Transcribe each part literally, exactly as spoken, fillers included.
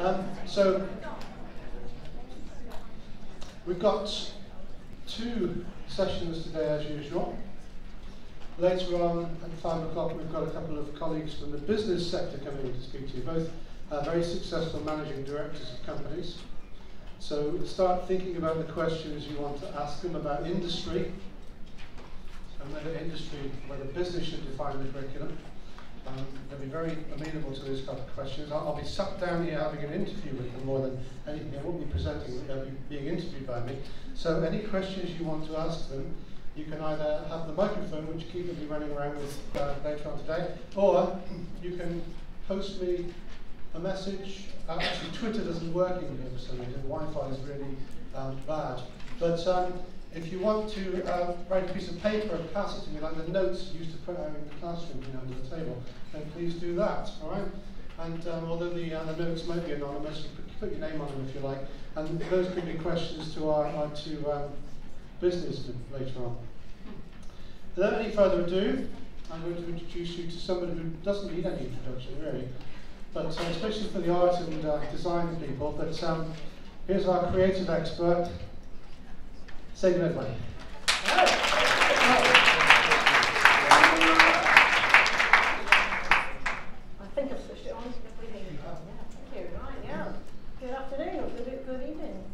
Um, so, we've got two sessions today as usual. Later on at five o'clock we've got a couple of colleagues from the business sector coming in to speak to you, both uh, very successful managing directors of companies. So start thinking about the questions you want to ask them about industry, and whether industry, whether business should define the curriculum. Um, they'll be very amenable to those kind of questions. I'll, I'll be sat down here having an interview with them more than anything. I won't be presenting, they'll be being interviewed by me. So any questions you want to ask them, you can either have the microphone, which Keith will be running around with uh, later on today, or you can post me a message. Uh, actually, Twitter doesn't work in here for some reason. Wi-Fi is really um, bad. But um, if you want to uh, write a piece of paper and pass it to me, like the notes you used to put out in the classroom, you know, under the table, then please do that. All right. And um, although the, uh, the notes might be anonymous, you put, put your name on them if you like. And those could be questions to our, our two um, businessmen later on. Without any further ado, I'm going to introduce you to somebody who doesn't need any introduction, really. But uh, especially for the art and uh, design people, but um, here's our creative expert, Sadie Medway. I think I've switched it on. Yeah, thank you. Right, yeah. Good afternoon or good, good evening.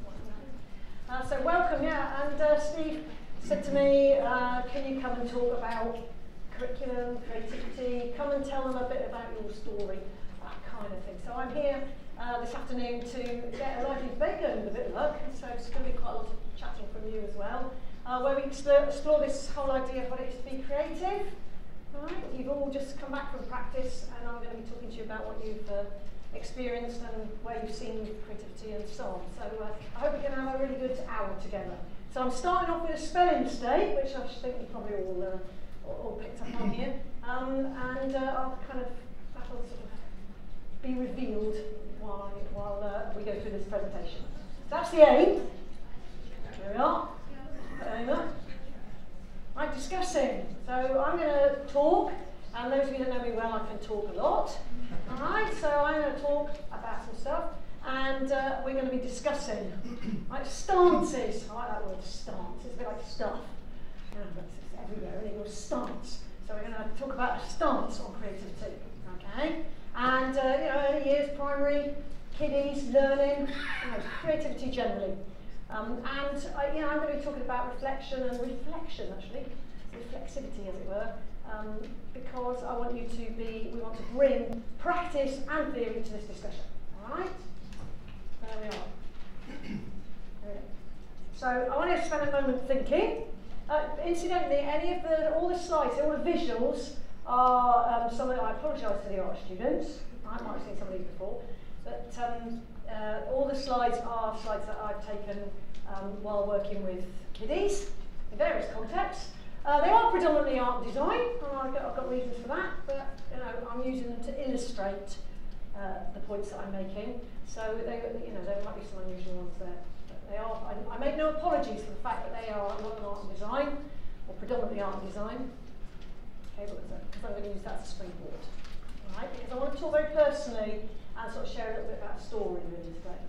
Uh, so welcome, yeah. And uh, Steve said to me, uh, can you come and talk about curriculum, creativity, come and tell them a bit about your story, that kind of thing. So I'm here uh, this afternoon to get a lively debate going with a bit of luck, so it's going to be quite a lot of chatting from you as well, uh, where we explore, explore this whole idea of what it is to be creative. Right? You've all just come back from practice, and I'm going to be talking to you about what you've uh, experienced and where you've seen creativity and so on. So uh, I hope we can have a really good hour together. So I'm starting off with a spelling mistake, which I think you probably all, uh, all picked up on here, um, and uh, I'll kind of, that'll sort of be revealed while, I, while uh, we go through this presentation. That's the aim. There we are. There we are. Right, discussing. So I'm going to talk, and those of you that know me well, I can talk a lot. All right, so I'm going to talk about some stuff. And uh, we're going to be discussing like stances. I like that word, stance. It's a bit like stuff. You know, it's everywhere, and it goes stance. So we're going to talk about a stance on creativity. Okay? And uh, you know, early years, primary, kiddies, learning, you know, creativity generally. Um, and uh, you know, I'm going to be talking about reflection and reflection, actually, reflexivity, as it were, um, because I want you to be. We want to bring practice and theory to this discussion. All right. There we are. There we go. So I want you to spend a moment thinking. Uh, incidentally, any of the, all the slides, all the visuals are um, some of. I apologise to the art students. I might have seen some of these before, but um, uh, all the slides are slides that I've taken um, while working with kiddies in various contexts. Uh, they are predominantly art and design, and I've got, I've got reasons for that. But you know, I'm using them to illustrate uh, the points that I'm making. So they, you know, there might be some unusual ones there. But they are. I, I make no apologies for the fact that they are not an art and design, or predominantly art and design. Okay, because I'm going to use that as a springboard. All right, because I want to talk very personally and sort of share a little bit about a story really today.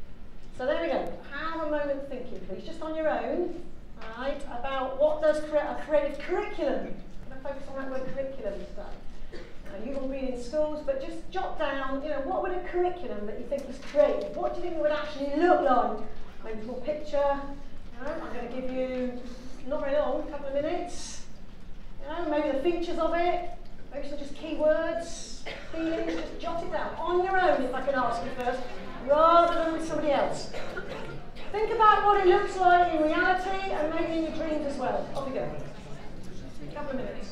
So there we go. Have a moment thinking, please, just on your own. All right, about what does cre a creative curriculum. I'm going to focus on that word curriculum today. You've all been in schools, but just jot down, you know, what would a curriculum that you think was creative, what do you think it would actually look like? Maybe a little picture. You know, I'm going to give you, not very long, a couple of minutes. You know, maybe the features of it, maybe some just keywords, feelings, just jot it down on your own, if I can ask you first, rather than with somebody else. Think about what it looks like in reality and maybe in your dreams as well. Off you go. A couple of minutes.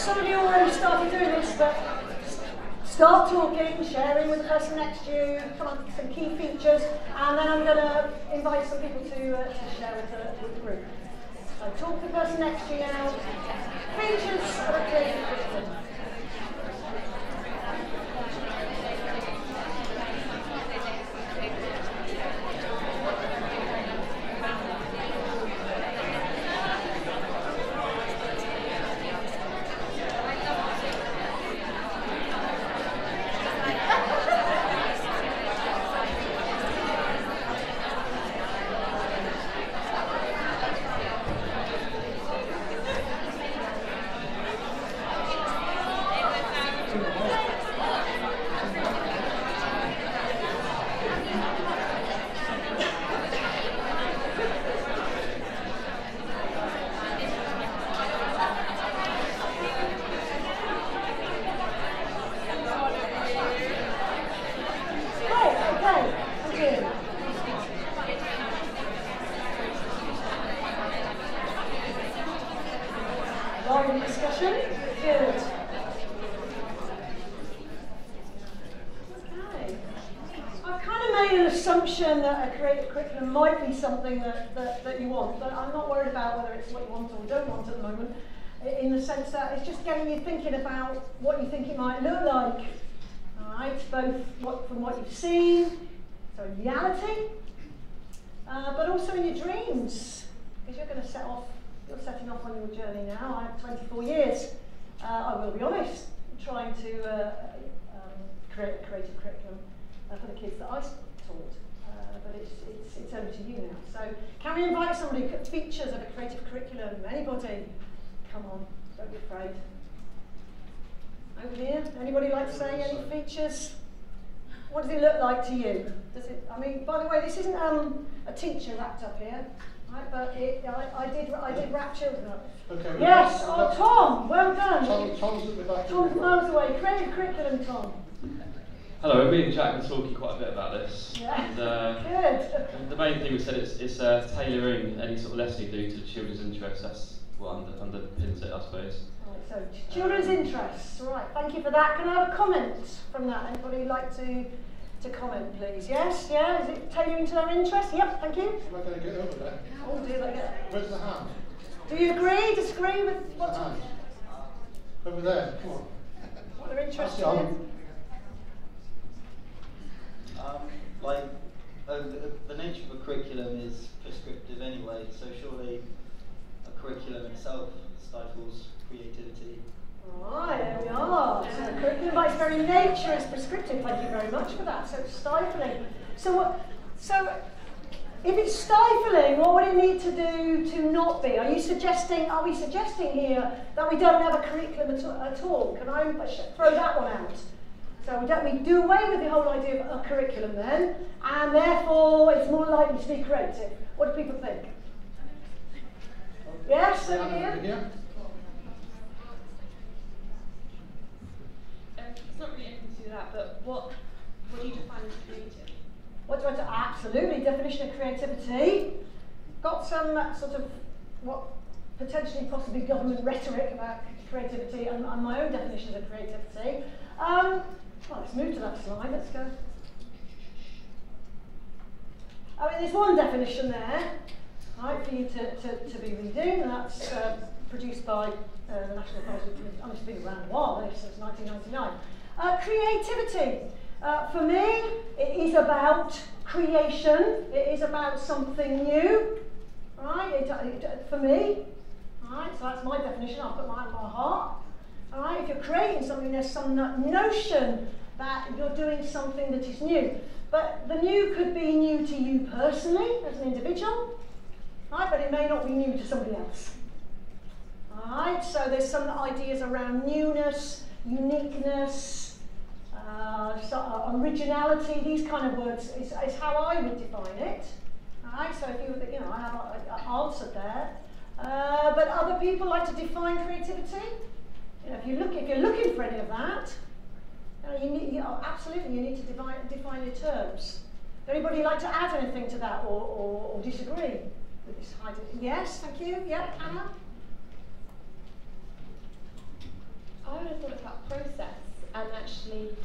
some of you already started doing this, but start talking, sharing with the person next to you, come up with some key features, and then I'm going to invite some people to, uh, to share with the, with the group. So talk to the person next to you now. Features of a creative curriculum. Discussion? Good. Okay. I've kind of made an assumption that a creative curriculum might be something that, that, that you want, but I'm not worried about whether it's what you want or don't want at the moment, in the sense that it's just getting you thinking about what you think it might look like. Alright, both what, from what you've seen, so in reality, uh, but also in your dreams, because you're going to set off. You're setting off on your journey now. I have twenty-four years, uh, I will be honest, trying to uh, um, create a creative curriculum uh, for the kids that I taught, uh, but it's, it's, it's over to you now. So can we invite somebody, features of a creative curriculum, anybody? Come on, don't be afraid. Over here, anybody like to say any features? What does it look like to you? Does it? I mean, by the way, this isn't um, a teacher wrapped up here. Right, but it, I, I did I did wrap children up. Okay, yes, oh Tom, well done. Tom, Tom's at the back. Tom's miles away. Creative curriculum, Tom. Hello, me and Jack were talking quite a bit about this. Yeah. And, uh, Good. and the main thing we said is it's uh, tailoring any sort of lesson you do to children's interests. That's what under, underpins it, I suppose. Right, so children's interests. Right, thank you for that. Can I have a comment from that? Anybody like to to comment, please? Yes, yeah. Is it tailoring to their interests? Yep, thank you. Am I going to get over there? Oh dear, they get. Where's the hand? Do you agree? Disagree with what? The hand. Over there. Come on. What they're interested That's in? Um, like, uh, the, the nature of a curriculum is prescriptive anyway, so surely a curriculum itself stifles creativity. Right, there we are. So the curriculum by its very nature is prescriptive. Thank you very much for that. So it's stifling. So what? So if it's stifling, what would it need to do to not be? Are you suggesting? Are we suggesting here that we don't have a curriculum at, at all? Can I throw that one out? So we don't. We do away with the whole idea of a curriculum then, and therefore it's more likely to be creative. What do people think? Yes, over here. Yeah. It's not really anything to do with that, but what what do you define as creative? What do I do? Absolutely, definition of creativity. Got some uh, sort of what potentially possibly government rhetoric about creativity and, and my own definitions of creativity. Um, well, let's move to that slide. Let's go. I mean, there's one definition there, right, for you to, to, to be reading, and that's uh, produced by uh, the National Advisory Committee. I mean, it's been around a while, this since nineteen ninety-nine. Uh, creativity. Uh, for me, it is about creation. It is about something new, right? It, it, for me, right? So that's my definition. I'll put mine in my heart. All right. If you're creating something, there's some notion that you're doing something that is new. But the new could be new to you personally as an individual, right? But it may not be new to somebody else. All right. So there's some ideas around newness, uniqueness. Uh, so, uh, originality, these kind of words is, is how I would define it. Alright, so if you were, you know, I have an answer there. Uh, but other people like to define creativity. You know, if you look, if you're looking for any of that, you know, you need, you know, absolutely, you need to define define your terms. Does anybody like to add anything to that, or, or, or disagree with this idea? Yes, thank you. Yep, Anna.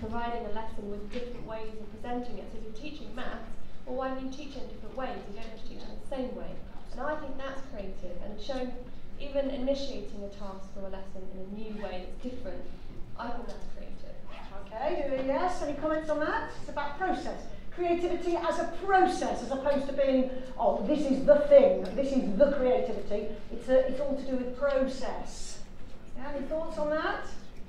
providing a lesson with different ways of presenting it. So if you're teaching maths, well, why don't you teach it in different ways? You don't have to teach it in the same way. And I think that's creative, and showing, even initiating a task or a lesson in a new way that's different, I think that's creative. Okay, yes, any comments on that? It's about process. Creativity as a process, as opposed to being, oh, this is the thing, this is the creativity. It's, a, it's all to do with process. Yeah, any thoughts on that?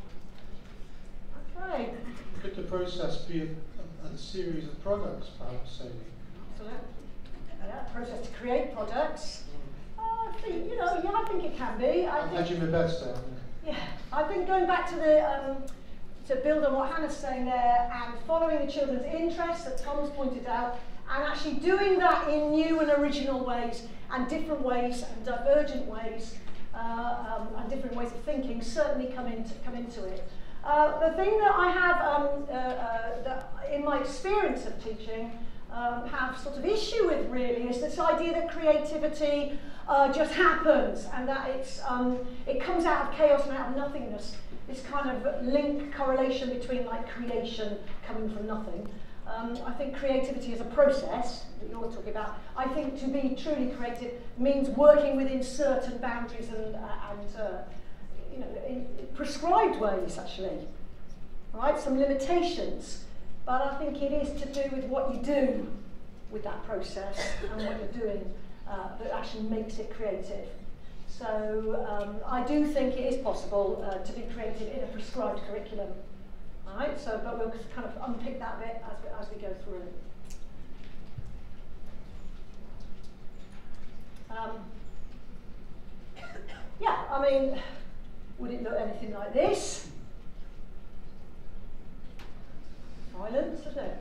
Okay. Could the process be a, a, a series of products, perhaps, say? Excellent. Yeah, process to create products. Uh, I think, you know, yeah, I think it can be. I I'm think, hedging my bets there. yeah, I think going back to the, um, to build on what Hannah's saying there, and following the children's interests that Tom's pointed out, and actually doing that in new and original ways, and different ways, and divergent ways, uh, um, and different ways of thinking certainly come into, come into it. Uh, the thing that I have, um, uh, uh, that in my experience of teaching, um, have sort of issue with really is this idea that creativity uh, just happens, and that it's, um, it comes out of chaos and out of nothingness. This kind of link, correlation between like creation coming from nothing. Um, I think creativity is a process that you're talking about. I think to be truly creative means working within certain boundaries and, uh, and uh, you know, in prescribed ways actually. Right, some limitations, but I think it is to do with what you do with that process and what you're doing uh, that actually makes it creative. So um, I do think it is possible uh, to be creative in a prescribed curriculum. All right, so, but we'll kind of unpick that bit as we, as we go through. Um, yeah, I mean, would it look anything like this? Silence, isn't it?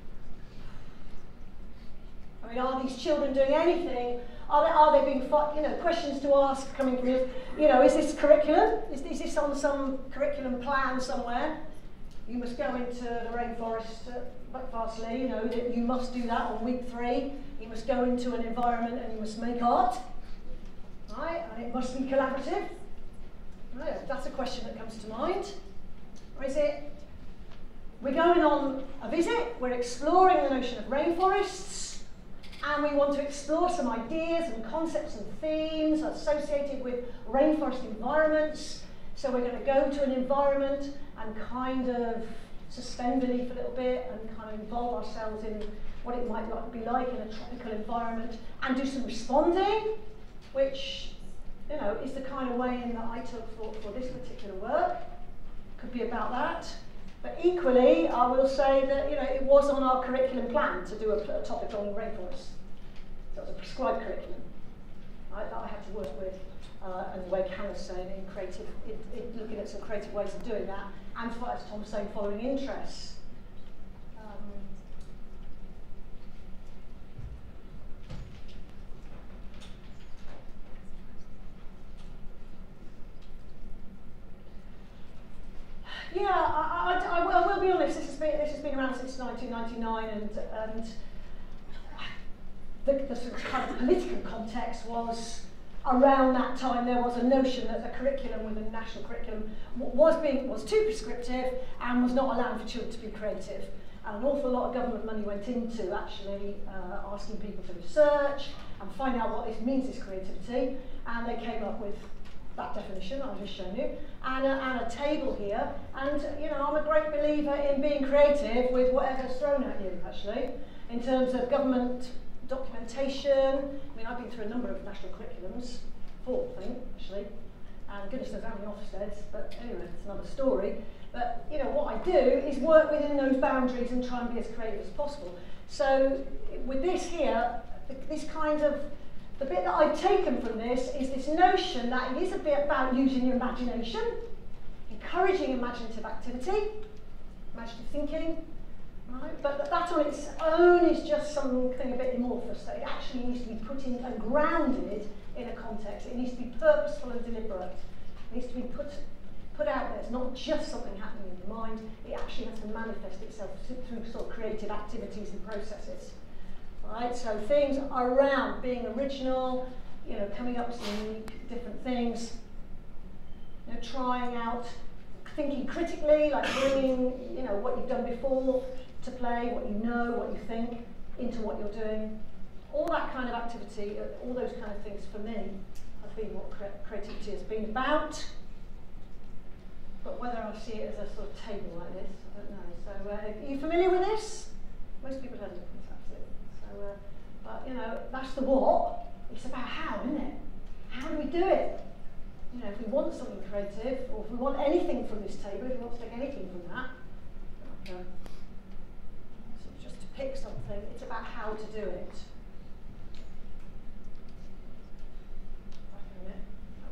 I mean, are these children doing anything? Are they, are they being, you know, questions to ask coming from you? You know, is this curriculum? Is, is this on some curriculum plan somewhere? You must go into the rainforest at Farsley, you know, that you must do that on week three. You must go into an environment and you must make art, right? And it must be collaborative. Right, that's a question that comes to mind. Or is it, we're going on a visit, we're exploring the notion of rainforests, and we want to explore some ideas and concepts and themes associated with rainforest environments. So we're going to go to an environment and kind of suspend belief a little bit and kind of involve ourselves in what it might be like in a tropical environment and do some responding, which, you know, is the kind of way in that I took for, for this particular work. Could be about that. But equally, I will say that, you know, it was on our curriculum plan to do a, a topic on rainforests. So it was a prescribed curriculum, right, that I had to work with. Uh, and the way Hannah's saying, in creative, in, in looking at some creative ways of doing that, and as Tom's saying, following interests. Um, yeah, I, I, I, will, I will be honest. This has been this has been around since nineteen ninety-nine, and and the, the sort of kind of political context was. Around that time, there was a notion that the curriculum within the national curriculum was being was too prescriptive and was not allowing for children to be creative. And an awful lot of government money went into actually uh, asking people to research and find out what this means, this creativity. And they came up with that definition I've just shown you, and a, and a table here. And you know, I'm a great believer in being creative with whatever's thrown at you, actually, in terms of government documentation. I mean, I've been through a number of national curriculums, four, I think, actually, and goodness knows how many Ofsteds, but anyway, it's another story. But, you know, what I do is work within those boundaries and try and be as creative as possible. So, with this here, this kind of, the bit that I've taken from this is this notion that it is a bit about using your imagination, encouraging imaginative activity, imaginative thinking, right? But that on its own is just something a bit amorphous, that it actually needs to be put in and grounded in a context. It needs to be purposeful and deliberate. It needs to be put, put out there. It's not just something happening in the mind. It actually has to manifest itself through sort of creative activities and processes. Right? So things around being original, you know, coming up with some unique different things, you know, trying out thinking critically, like bringing, you know, what you've done before to play, what you know, what you think, into what you're doing. All that kind of activity, all those kind of things for me have been what cre creativity has been about. But whether I see it as a sort of table like this, I don't know. So uh, are you familiar with this? Most people don't, absolutely. So, uh, but you know, that's the what. It's about how, isn't it? How do we do it? You know, if we want something creative, or if we want anything from this table, if we want to take anything from that, like, uh, sort of just to pick something, it's about how to do it. Back in a minute.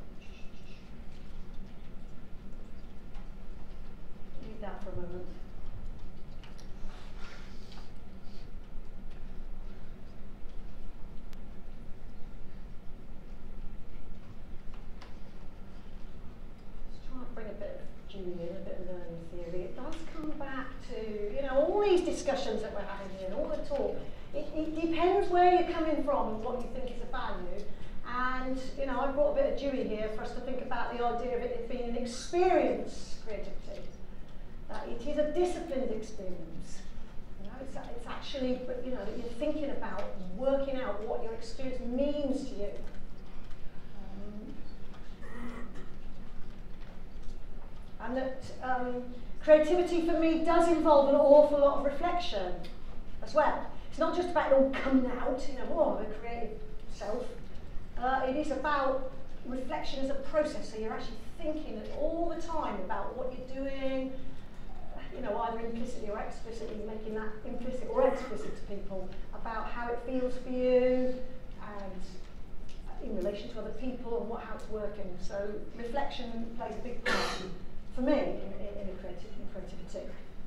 Leave that for a moment. Bring a bit of Julian, a bit of learning theory. It does come back to, you know, all these discussions that we're having here, all the talk. It, it depends where you're coming from and what you think is a value. And, you know, I brought a bit of Dewey here for us to think about the idea of it being an experience, creativity. That it is a disciplined experience. You know, it's, it's actually, you know, that you're thinking about working out what your experience means to you. And that um, creativity for me does involve an awful lot of reflection as well. It's not just about it all coming out, you know, oh, the creative self. Uh, it is about reflection as a process, so you're actually thinking all the time about what you're doing, you know, either implicitly or explicitly, making that implicit or explicit to people about how it feels for you and in relation to other people and what, how it's working. So reflection plays a big part for me in, in, in, creative, in creativity.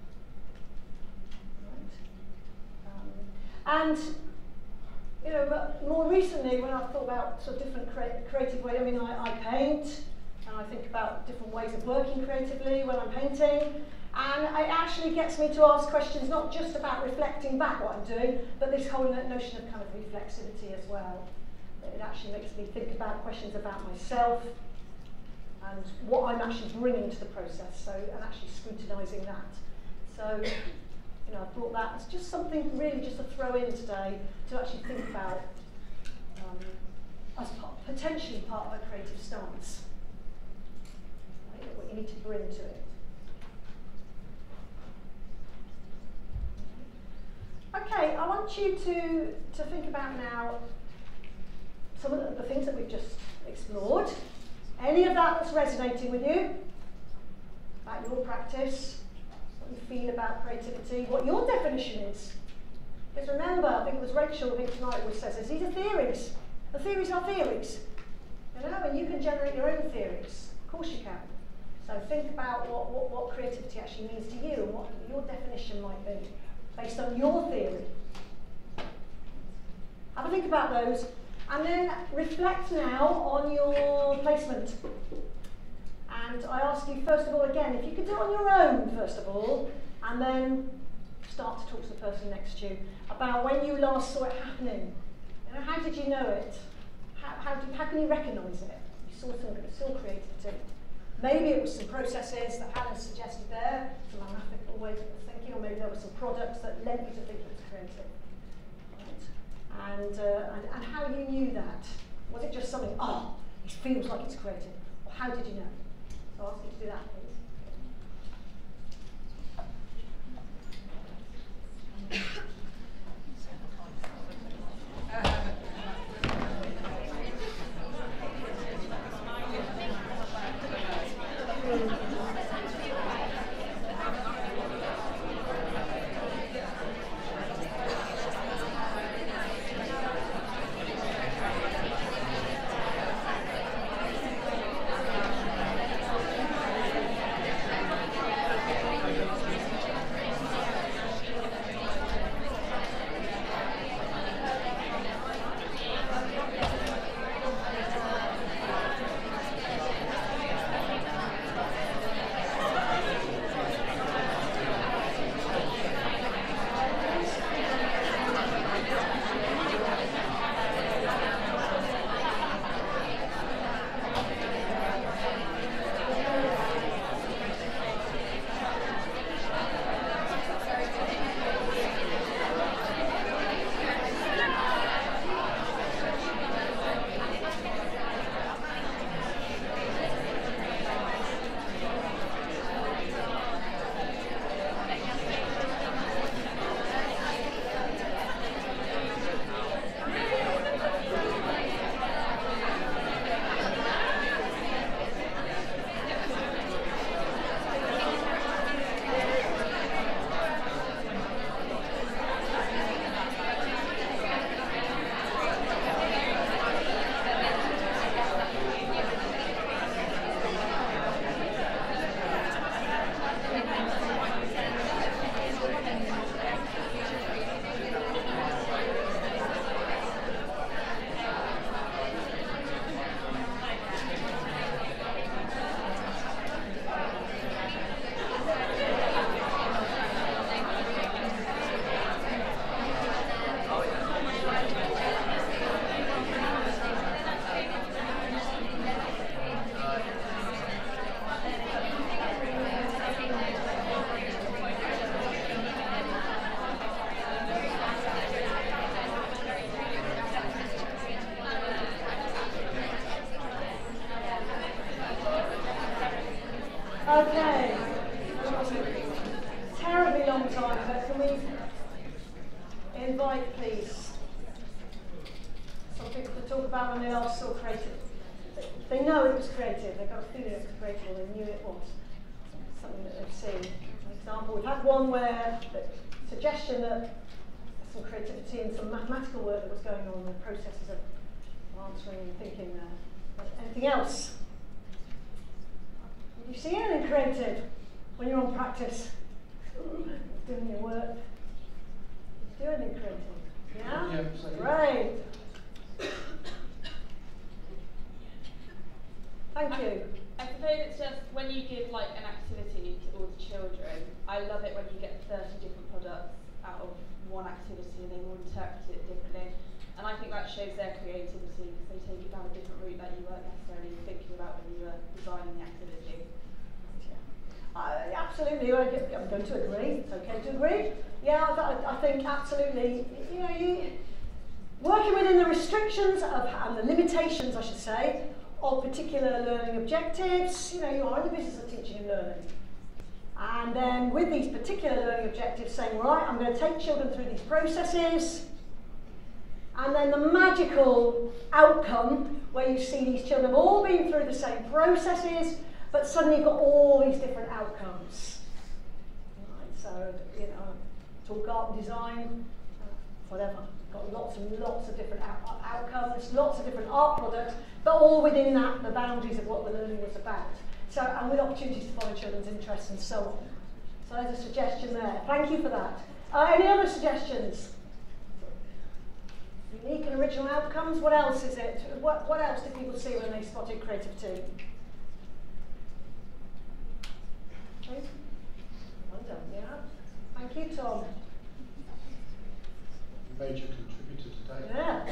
Right. Um, and you know, more recently, when I've thought about sort of different crea creative ways, I mean, I, I paint, and I think about different ways of working creatively when I'm painting, and it actually gets me to ask questions not just about reflecting back what I'm doing, but this whole notion of kind of reflexivity as well. It actually makes me think about questions about myself, and what I'm actually bringing to the process, so, and actually scrutinising that. So, you know, I brought that as just something really just to throw in today to actually think about um, as part, potentially part of a creative stance, right, what you need to bring to it. Okay, I want you to, to think about now some of the, the things that we've just explored. Any of that that's resonating with you, about your practice, what you feel about creativity, what your definition is. Because remember, I think it was Rachel, I think tonight always says this, these are theories. The theories are theories. You know, and you can generate your own theories. Of course you can. So think about what, what, what creativity actually means to you and what your definition might be, based on your theory. Have a think about those. And then reflect now on your placement. And I ask you, first of all, again, if you could do it on your own, first of all, and then start to talk to the person next to you about when you last saw it happening. You know, how did you know it? How, how, do, how can you recognise it? You saw something, you saw creativity. Maybe it was some processes that Helen suggested there, some analytical ways of thinking, or maybe there were some products that led you to think it was creative. And, uh, and, and how you knew that. Was it just something, oh, it feels like it's creative? Or how did you know? So I'll ask you to do that, please. Terribly long time, but can we invite, please, some people to talk about when they last saw creative? They know it was creative, they got a feeling it was creative, or they knew it was something that they've seen. For example, we've had one where the suggestion that some creativity and some mathematical work that was going on in the processes of answering and thinking there. But anything else? Did you see anything creative when you're on practice? Doing your work? Did you do anything creative? Yeah? Yeah, absolutely. Great. Thank you. I suppose it's just when you give like an activity to all the children, I love it when you get thirty different products out of one activity and they all interpret it differently. And I think that shows their creativity because they take it down a different route that you weren't necessarily thinking about when you were designing the activity. Uh, absolutely, I'm going to agree. It's okay to agree. Yeah, I, I think absolutely. You know, you working within the restrictions of and the limitations, I should say, of particular learning objectives. You know, you are in the business of teaching and learning, and then with these particular learning objectives, saying, right, I'm going to take children through these processes, and then the magical outcome where you see these children have all been through the same processes. But suddenly you've got all these different outcomes. Right, so, you know, talk art and design, whatever. Got lots and lots of different out outcomes, lots of different art products, but all within that, the boundaries of what the learning was about. So, and with opportunities to follow children's interests and so on. So there's a suggestion there. Thank you for that. Uh, any other suggestions? Unique and original outcomes. What else is it? What, what else did people see when they spotted creativity? Well done, yeah. Thank you, Tom. Major contributor today. Yeah.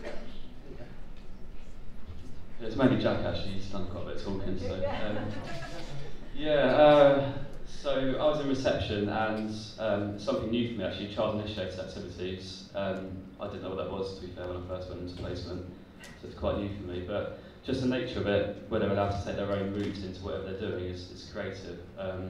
Yeah, it's mainly Jack actually, he's done quite a bit of talking. So, um, yeah, uh, so I was in reception and um, something new for me actually, child initiated activities. Um, I didn't know what that was, to be fair, when I first went into placement, so it's quite new for me. But just the nature of it, where they're allowed to take their own route into whatever they're doing, is, is creative. Um,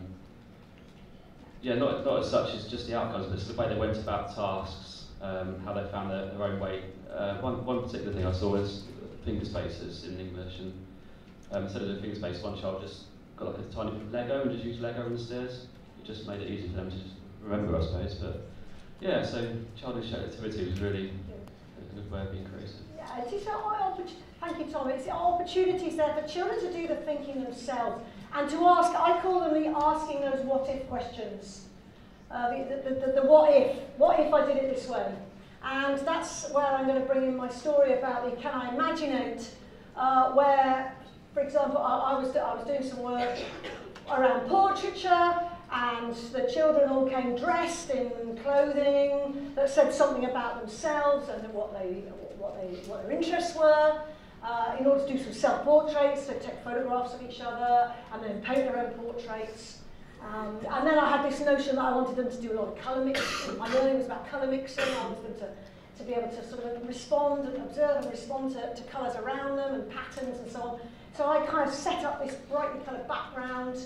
yeah, not, not as such as just the outcomes, but it's the way they went about tasks, um, how they found their, their own way. Uh, one, one particular thing I saw was finger spaces in English, and um, instead of doing finger space, one child just got like a tiny bit of Lego and just used Lego instead. It just made it easy for them to just remember, I suppose. But yeah, so child initiated activity was really a good way of being creative. Yeah, it is an Thank you, Tom. It's opportunities there for children to do the thinking themselves and to ask, I call them the asking those what if questions. Uh, the, the, the, the what if. What if I did it this way? And that's where I'm going to bring in my story about the can I imaginate, uh, where, for example, I, I, was, I was doing some work around portraiture, and the children all came dressed in clothing that said something about themselves and what, they, what, they, what their interests were. Uh, in order to do some self-portraits, they take photographs of each other and then paint their own portraits. Um, and then I had this notion that I wanted them to do a lot of colour mixing. My learning was about colour mixing. I wanted them to, to be able to sort of respond and observe and respond to, to colours around them and patterns and so on. So I kind of set up this brightly coloured background,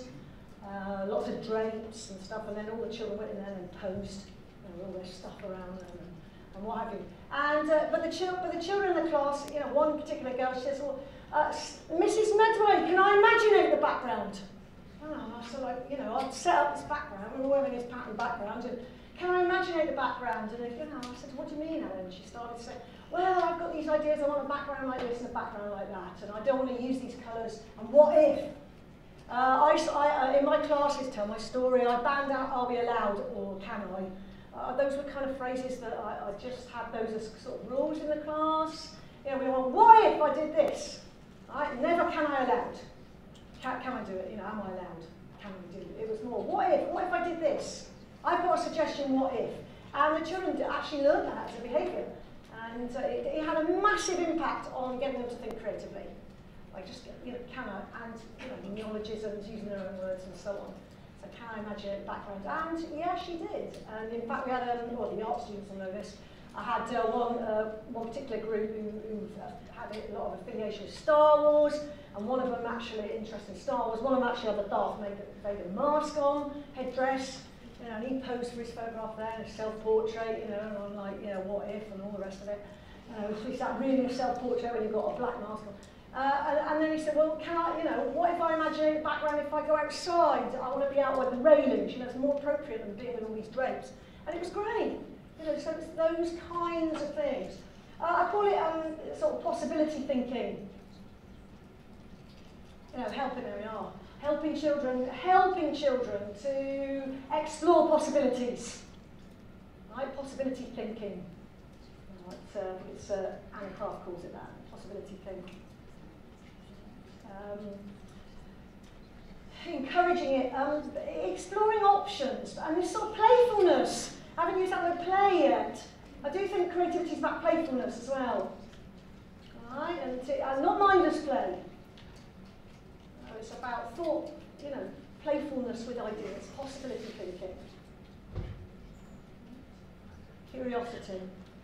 uh, lots of drapes and stuff, and then all the children went in there and posed, you know, all their stuff around them and, and what have you. And, uh, but, the but the children in the class, you know, one particular girl, she says, well, uh, Missus Medway, can I imaginate the background? Oh, so like, you know, I'd set up this background, we were wearing this pattern background, and can I imaginate the background? And, you know, I said, what do you mean, Ellen? And she started to say, well, I've got these ideas, I want a background like this and a background like that, and I don't want to use these colours, and what if? Uh, I, I, uh, in my classes, tell my story, I banned out, are we allowed, or can I? Uh, those were kind of phrases that I, I just had those as sort of rules in the class. You know, we went, what if I did this? Right? Never can I allowed. Can, can I do it? You know, am I allowed? Can we do it? It was more, what if? What if I did this? I've got a suggestion, what if? And the children actually learned that as a behaviour. And uh, it, it had a massive impact on getting them to think creatively. Like just, you know, can I? And, you know, neologisms, using their own words and so on. So can I imagine a background? And yeah, she did. And in fact, we had, um, well, the art students will know this, I had uh, one, uh, one particular group who, who had a lot of affiliation with Star Wars, and one of them actually interested in Star Wars. One of them actually had the Darth Vader mask on, headdress, you know, and he posed for his photograph there, and a self-portrait, you know, and I'm like, you know, what if, and all the rest of it. Uh, so is that really a self-portrait when you've got a black mask on? Uh, and, and then he said, well, can I, you know, what if I imagine in the background if I go outside, I want to be out with the railings, you know, it's more appropriate than being with all these drapes. And it was great, you know, so it's those kinds of things. Uh, I call it um, sort of possibility thinking. You know, helping, there we are. Helping children, helping children to explore possibilities. Right, possibility thinking. Right, uh, it's, uh, Anna Craft calls it that, possibility thinking. Um, encouraging it, um, exploring options, and this sort of playfulness. I haven't used that word play yet. I do think creativity is about playfulness as well. Alright, and to, uh, not mindless play. Uh, it's about thought, you know, playfulness with ideas, possibility thinking, curiosity.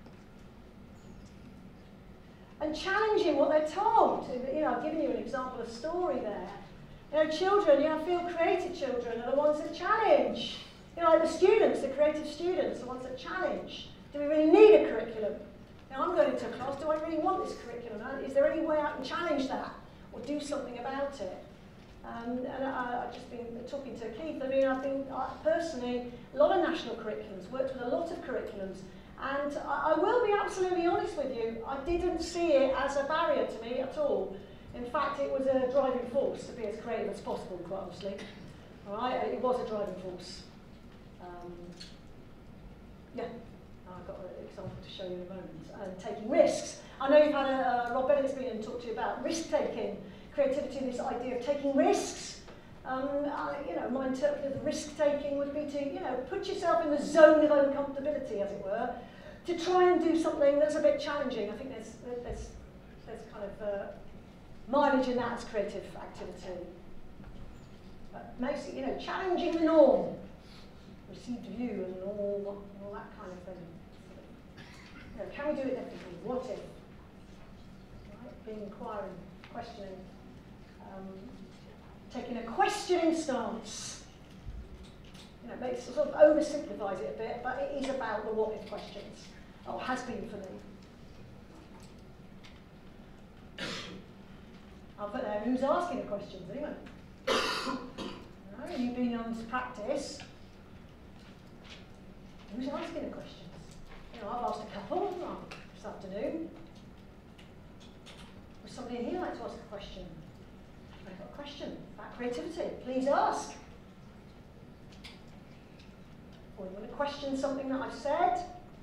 And challenging what they're told. You know, I've given you an example of story there. You know, children, you know, feel creative children are the ones that challenge. You know, like the students, the creative students, the ones that challenge. Do we really need a curriculum? Now, I'm going into a class, do I really want this curriculum? Is there any way I can challenge that or do something about it? Um, and I, I've just been talking to Keith. I mean, I've been, I, personally, a lot of national curriculums, worked with a lot of curriculums. And I, I will be absolutely honest with you, I didn't see it as a barrier to me at all. In fact, it was a driving force to be as creative as possible, quite honestly. All right, it was a driving force. Um, yeah, I've got an example to show you in a moment. And taking risks. I know you've had a, uh, Rob Bennett's been in and talked to you about risk-taking, creativity, this idea of taking risks. Um, I, you know, my interpretation of risk-taking would be to, you know, put yourself in the zone of uncomfortability, as it were, to try and do something that's a bit challenging. I think there's, there's, there's kind of uh, mileage in that as creative activity. But mostly, you know, challenging the norm, received view and all, all that kind of thing. You know, can we do it differently? What if? Right? Being inquiring, questioning, um, taking a questioning stance. You know, it sort of oversimplifies it a bit, but it is about the what if questions, or has been for me. I'll put there, who's asking the questions anyway? No, you've been on this practice. Who's asking the questions? You know, I've asked a couple oh, this afternoon. Would somebody here like to ask a question? I've got a question about creativity. Please ask. Or you want to question something that I've said?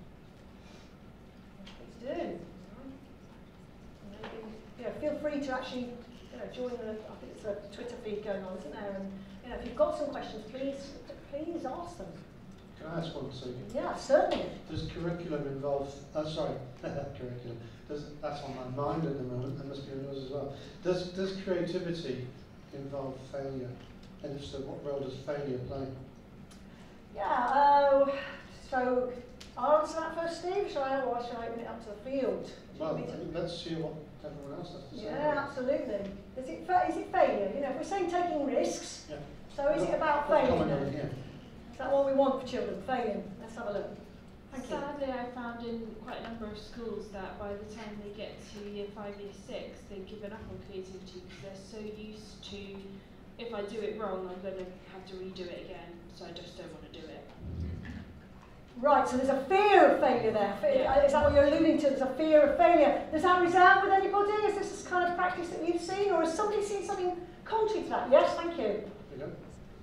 Please do. Maybe, you know, feel free to actually, you know, join the. I think it's a Twitter feed going on, isn't there? And you know, if you've got some questions, please, please ask them. Can I ask one, Suki? Yeah, certainly. Does curriculum involve? Uh, sorry, curriculum. Does that's on my mind at the moment? That must be on yours as well. Does does creativity involve failure? And if so, what role does failure play? Yeah, uh, so I'll answer that first, Steve, shall I, or shall I open it up to the field? Well, let's hear what everyone else has to say. Yeah, absolutely. Is it, fa is it failure? You know, if we're saying taking risks, yeah. So is it about What's failing? common in here? Is that what we want for children, failing? Let's have a look. Thank you. Sadly, I found in quite a number of schools that by the time they get to year five, year six, they've given up on creativity because they're so used to, if I do it wrong, I'm going to have to redo it again, so I just don't want to do it. Right, so there's a fear of failure there. Fe Yeah. Is that what you're alluding to? There's a fear of failure. Does that resound with anybody? Is this this kind of practice that you've seen, or has somebody seen something contrary to that? Yes, thank you. There you go.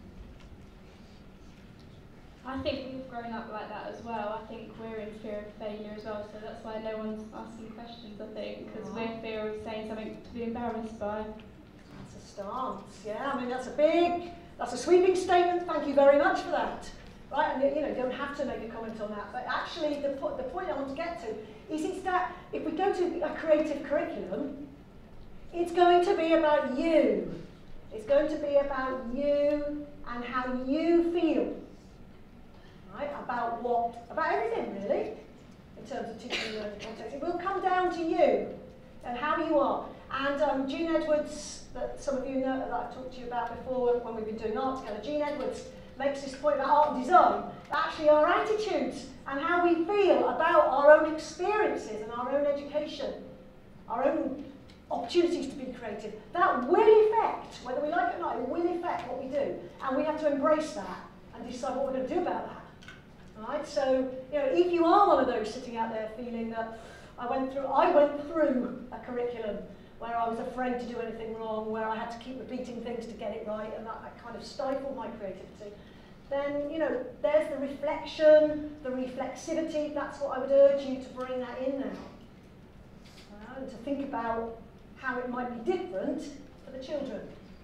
I think we've grown up like that as well. I think we're in fear of failure as well, so that's why no one's asking questions, I think, because we're in fear of saying something to be embarrassed by. That's a stance, yeah. I mean, that's a big, that's a sweeping statement. Thank you very much for that. Right, and you know, you don't have to make a comment on that, but actually the, po the point I want to get to is it's that if we go to a creative curriculum, it's going to be about you. It's going to be about you and how you feel. Right, about what? About everything, really. in terms of teaching and learning context. It will come down to you and how you are. And um, Jean Edwards, that some of you know that I've talked to you about before when we've been doing art together, Jean Edwards makes this point about art and design, that actually our attitudes and how we feel about our own experiences and our own education, our own opportunities to be creative, that will affect, whether we like it or not, it will affect what we do. And we have to embrace that and decide what we're going to do about that. Right? So, you know, if you are one of those sitting out there feeling that I went through, I went through a curriculum where I was afraid to do anything wrong, where I had to keep repeating things to get it right, and that, that kind of stifled my creativity, then, you know, there's the reflection, the reflexivity. That's what I would urge you to bring that in now. Uh, and to think about how it might be different for the children.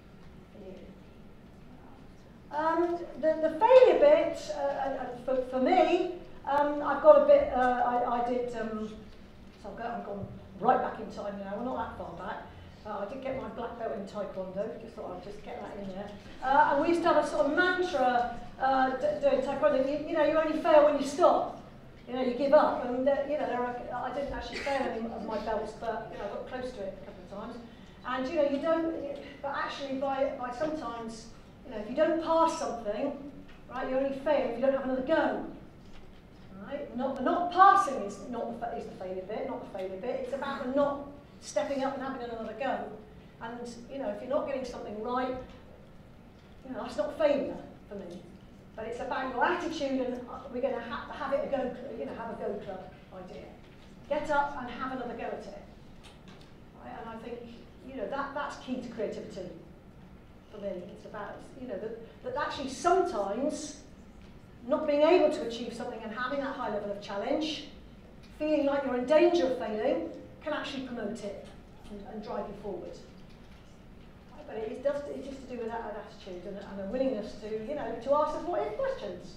Um, the, the failure bit, uh, uh, for, for me, um, I've got a bit, uh, I, I did, um, so I've, got, I've gone right back in time now, well not that far back. Uh, I did get my black belt in Taekwondo, just thought I'd just get that in there. Uh, and we used to have a sort of mantra uh, doing Taekwondo, you, you know, you only fail when you stop. You know, you give up, and uh, you know, there are, I didn't actually fail any of my belts, but you know, I got close to it a couple of times. And you know, you don't, but actually by, by sometimes, you know, if you don't pass something, right, you only fail if you don't have another go. Right? Not, the not passing is not the, is the failure bit, not the failure bit. It's about the not stepping up and having another go. And you know, if you're not getting something right, you know, that's not failure for me. But it's about your attitude, and we're going to ha have it a go, you know, have a go club idea. Get up and have another go at it. Right? And I think, you know, that that's key to creativity. For me, it's about, you know, that, that actually sometimes not being able to achieve something and having that high level of challenge, feeling like you're in danger of failing, can actually promote it and, and drive you forward. Right? But it, is, does, it's just to do with that, that attitude and, and a willingness to, you know, to ask us what if questions.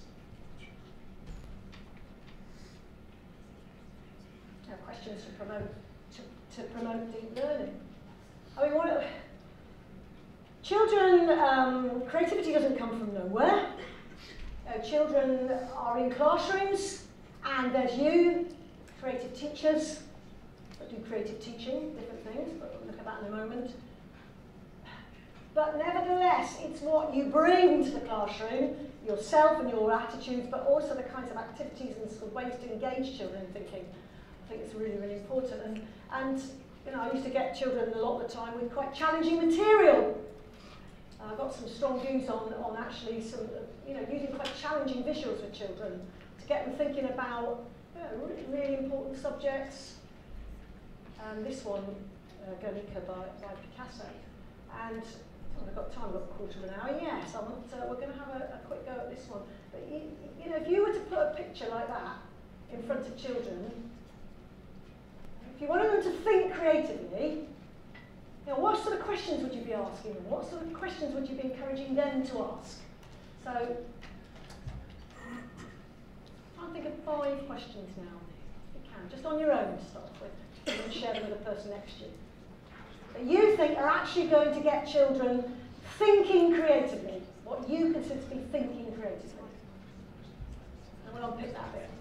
You know, questions to promote to, to promote deep learning. I mean, what? Children, um, creativity doesn't come from nowhere. Uh, children are in classrooms, and there's you, creative teachers, that do creative teaching, different things, but we'll look at that in a moment. But nevertheless, it's what you bring to the classroom, yourself and your attitudes, but also the kinds of activities and sort of ways to engage children in thinking. I think it's really, really important. And, and you know, I used to get children a lot of the time with quite challenging material. I've got some strong views on, on actually some, you know, using quite challenging visuals with children to get them thinking about, you know, really, really important subjects. And this one, uh, Guernica by, by Picasso. And oh, I've got time, I've got a quarter of an hour. Yes, I want, uh, we're going to have a, a quick go at this one. But you, you know, if you were to put a picture like that in front of children, if you wanted them to think creatively, you know, what sort of questions would you be asking them? What sort of questions would you be encouraging them to ask? So, I'll think of five questions now, if you can, just on your own to start with, and then share them with the person next to you. That you think are actually going to get children thinking creatively, what you consider to be thinking creatively. And we'll unpick that bit.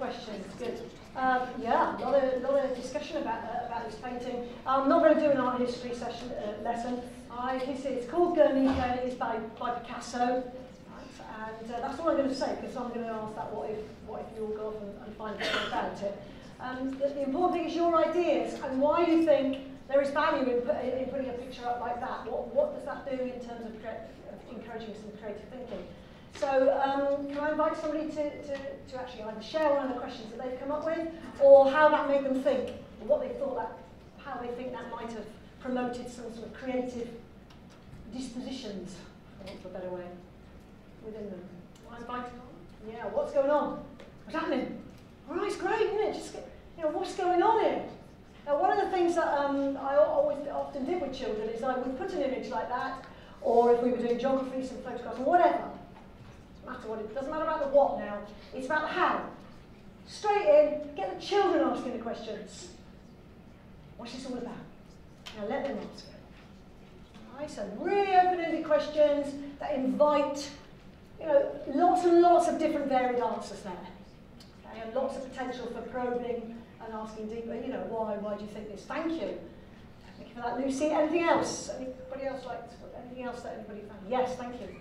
questions. Good. Um, yeah, a lot of, lot of discussion about uh, about this painting. I'm not going to do an art history session uh, lesson. I can see it's called Guernica and it is by, by Picasso. Right? And uh, that's all I'm going to say, because I'm going to ask that what if what if you all go off and, and find out about it. Um, the, the important thing is your ideas and why you think there is value in, put, in putting a picture up like that. What, what does that do in terms of, of encouraging some creative thinking? So um, can I invite somebody to, to, to actually either share one of the questions that they've come up with, or how that made them think, or what they thought that, how they think that might have promoted some sort of creative dispositions, for want of a better way, within them. Can I invite? Yeah, what's going on? What's happening? All right, it's great, isn't it? Just, you know, what's going on here? Now, one of the things that um, I always often did with children is I would put an image like that, or if we were doing geography, some photographs, or whatever. Matter what it doesn't matter about the what now, it's about the how. Straight in, get the children asking the questions. What's this all about? Now let them ask it. Alright, so really open-ended questions that invite, you know, lots and lots of different varied answers there. Okay, and lots of potential for probing and asking deeper, you know, why, why do you think this? Thank you. Thank you for that, Lucy. Anything else? Anybody else like anything else that anybody found? Yes, thank you.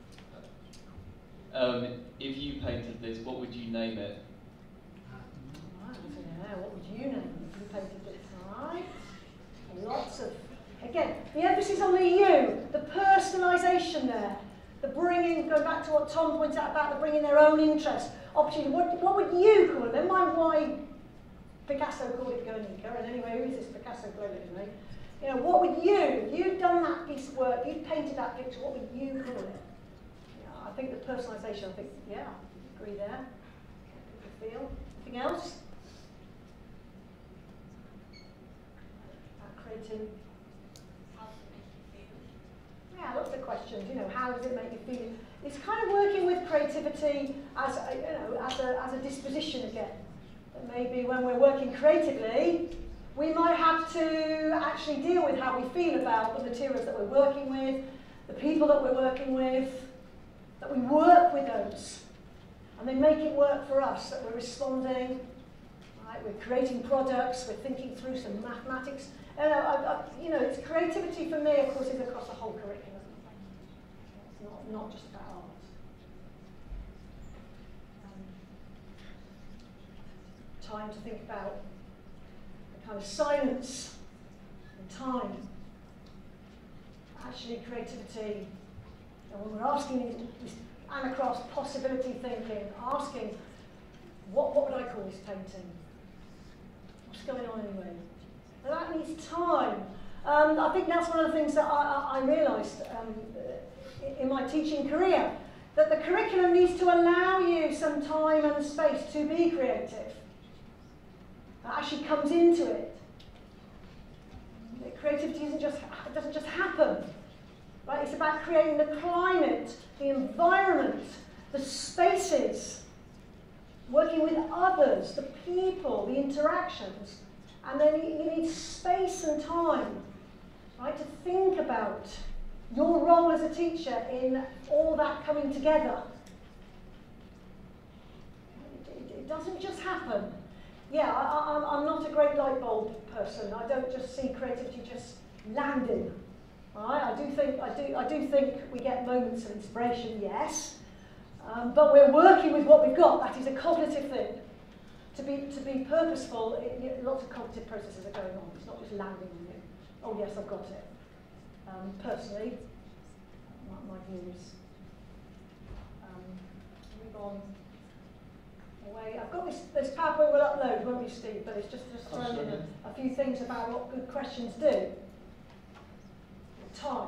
Um, if you painted this, what would you name it? Right, yeah, what would you name it if you painted this? Right. Lots of, again, the emphasis on the you, the personalisation there, the bringing, going back to what Tom pointed out about the bringing their own interest, opportunity. What, what would you call it? Never mind why Picasso called it Guernica, and anyway, who is this Picasso brilliantly? You know, what would you, you've done that piece of work, you've painted that picture, what would you call it? I think the personalisation, I think, yeah, agree there. Good feel. Anything else? About creating. How does it make you feel? Yeah, lots of questions. You know, how does it make you feel? It's kind of working with creativity as a, you know, as a as a disposition again. That maybe when we're working creatively, we might have to actually deal with how we feel about the materials that we're working with, the people that we're working with. That we work with those, and they make it work for us, that we're responding, right? We're creating products, we're thinking through some mathematics. You know, I, I, you know, it's creativity for me, of course, is across the whole curriculum. It's not, not just about art. Um, time to think about the kind of silence and time. Actually, creativity. And when we're asking this anacross possibility thinking, asking, what, what would I call this painting? What's going on anyway? And that needs time. Um, I think that's one of the things that I, I, I realised um, in my teaching career, that the curriculum needs to allow you some time and space to be creative. That actually comes into it. That creativity isn't just, it doesn't just happen. Right? It's about creating the climate, the environment, the spaces, working with others, the people, the interactions, and then you need space and time, right, to think about your role as a teacher in all that coming together. It, it, it doesn't just happen. Yeah, I, I, I'm not a great light bulb person. I don't just see creativity just landing. Right, I do think I do I do think we get moments of inspiration, yes, um, but we're working with what we've got. That is a cognitive thing. To be to be purposeful, it, it, lots of cognitive processes are going on. It's not just landing on you. Oh yes, I've got it. Um, personally, my, my views. Um, move on away. I've got this this PowerPoint we'll upload, won't we, Steve? But it's just just thrown in a, a few things about what good questions do. Time.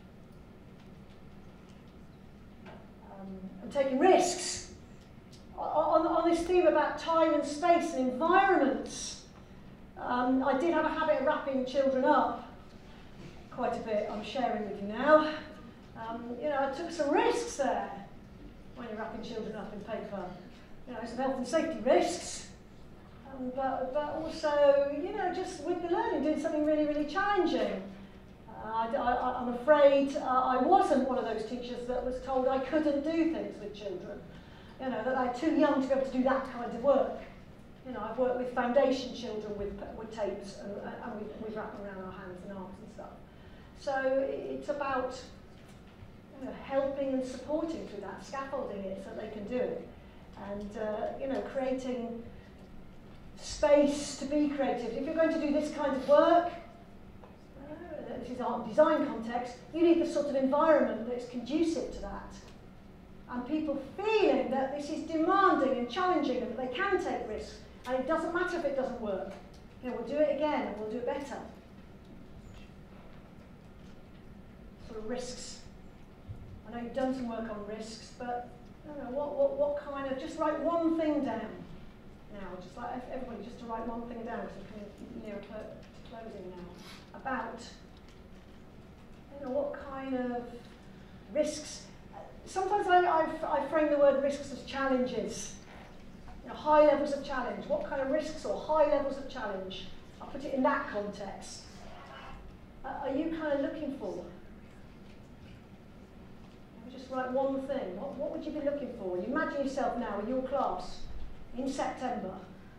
Um, and taking risks. On, on this theme about time and space and environments, um, I did have a habit of wrapping children up quite a bit. I'm sharing with you now. Um, you know, I took some risks there when you're wrapping children up in paper. You know, some health and safety risks, um, but, but also, you know, just with the learning, doing something really, really challenging. Uh, I, I, I'm afraid uh, I wasn't one of those teachers that was told I couldn't do things with children. You know, that I'm too young to be able to do that kind of work. You know, I've worked with foundation children with, with tapes and, and we, we wrap them around our hands and arms and stuff. So it's about you know, helping and supporting through that, scaffolding it so they can do it. And, uh, you know, creating space to be creative. If you're going to do this kind of work, uh, this is art and design context, you need the sort of environment that's conducive to that. And people feeling that this is demanding and challenging and that they can take risks. And it doesn't matter if it doesn't work. You know, we'll do it again and we'll do it better. Sort of risks. I know you've done some work on risks, but I don't know, what, what, what kind of, just write one thing down now, just like everybody, just to write one thing down, because we're coming near to closing now, about, you know, what kind of risks. Sometimes I, I, I frame the word risks as challenges, you know, high levels of challenge. What kind of risks or high levels of challenge? I'll put it in that context. Uh, are you kind of looking for? Just write one thing. What, what would you be looking for? You imagine yourself now in your class in September.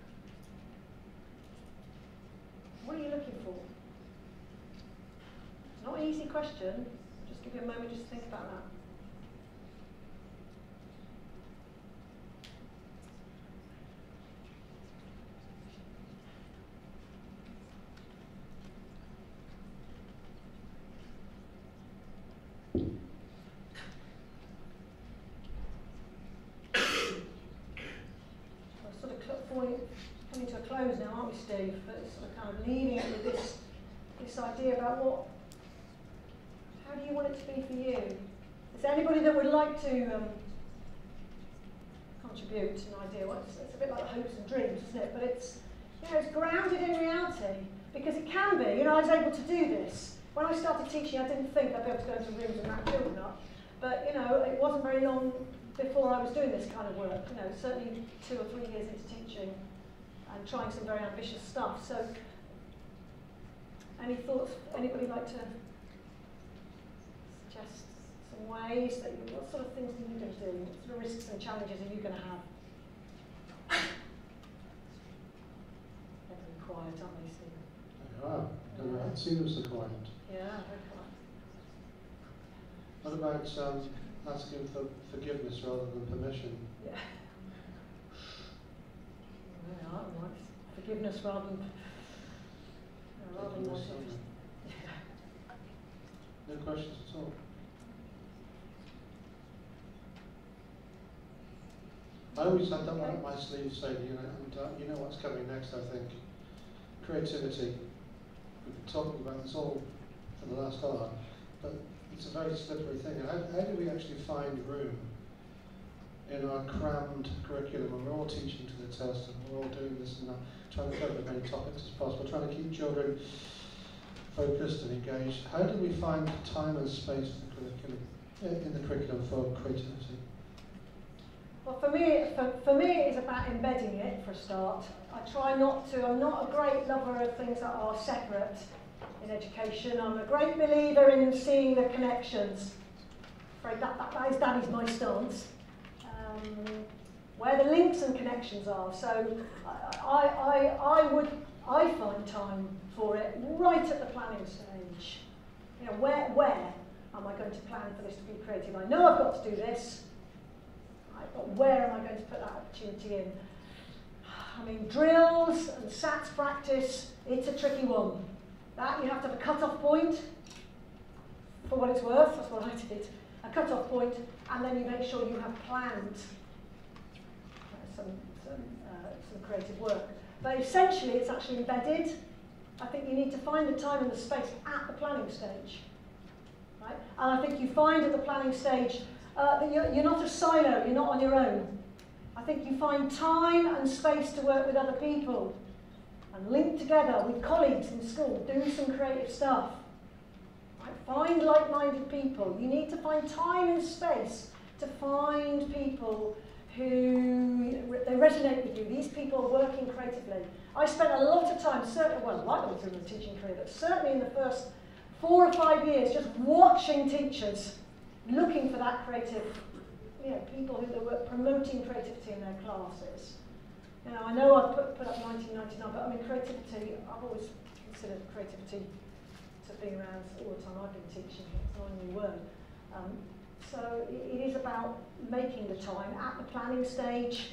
What are you looking for? It's not an easy question. I'll just give you a moment just to think about that. Coming to a close now, aren't we, Steve? But it's sort of kind of leading it with this, this idea about what, how do you want it to be for you? Is there anybody that would like to um, contribute to an idea? Well, it's, it's a bit like hopes and dreams, isn't it? But it's, you know, it's grounded in reality, because it can be. You know, I was able to do this. When I started teaching, I didn't think I'd be able to go into rooms and wrap children up. But, you know, it wasn't very long before I was doing this kind of work. You know, certainly two or three years into teaching, and trying some very ambitious stuff. So, any thoughts? Anybody like to suggest some ways that you, what sort of things are you going to do? What sort of risks and challenges are you going to have? They're very quiet, aren't they, Steve? They are. I haven't seen them so quiet. Yeah, very quiet. What about um, asking for forgiveness rather than permission? Yeah. Yeah, right. Forgiveness rather than uh, rather than Forgiveness, No questions at all. I always had that one up my sleeve, saying, you know, and uh, you know what's coming next. I think creativity. We've been talking about this all for the last hour, but it's a very slippery thing. How, how do we actually find room in our crammed curriculum, and we're all teaching to the test, and we're all doing this and that, trying to cover as many topics as possible, trying to keep children focused and engaged? How do we find time and space in the curriculum, in the curriculum for creativity? Well, for me, for, for me, it's about embedding it for a start. I try not to. I'm not a great lover of things that are separate in education. I'm a great believer in seeing the connections. I'm afraid that, that, that, is, that is my stance. Um, where the links and connections are. So I, I, I would, I find time for it right at the planning stage. You know, where, where am I going to plan for this to be creative? I know I've got to do this, right, but where am I going to put that opportunity in? I mean, drills and SATs practice, it's a tricky one. That you have to have a cut-off point, for what it's worth, that's what I did. A cut-off point, and then you make sure you have planned uh, some, some, uh, some creative work. But essentially, it's actually embedded. I think you need to find the time and the space at the planning stage. Right? And I think you find at the planning stage uh, that you're, you're not a silo, you're not on your own. I think you find time and space to work with other people and link together with colleagues in school, do some creative stuff. Right? Find like-minded people. You need to find time and space to find people who they resonate with you. These people are working creatively. I spent a lot of time, certainly, well, right all through the teaching career, but certainly in the first four or five years, just watching teachers looking for that creative, you know, people who were promoting creativity in their classes. You know, I know I put, put up nineteen ninety-nine, but I mean creativity, I've always considered creativity to be around all the time I've been teaching. It's not a new word. Um, so it, it is about making the time at the planning stage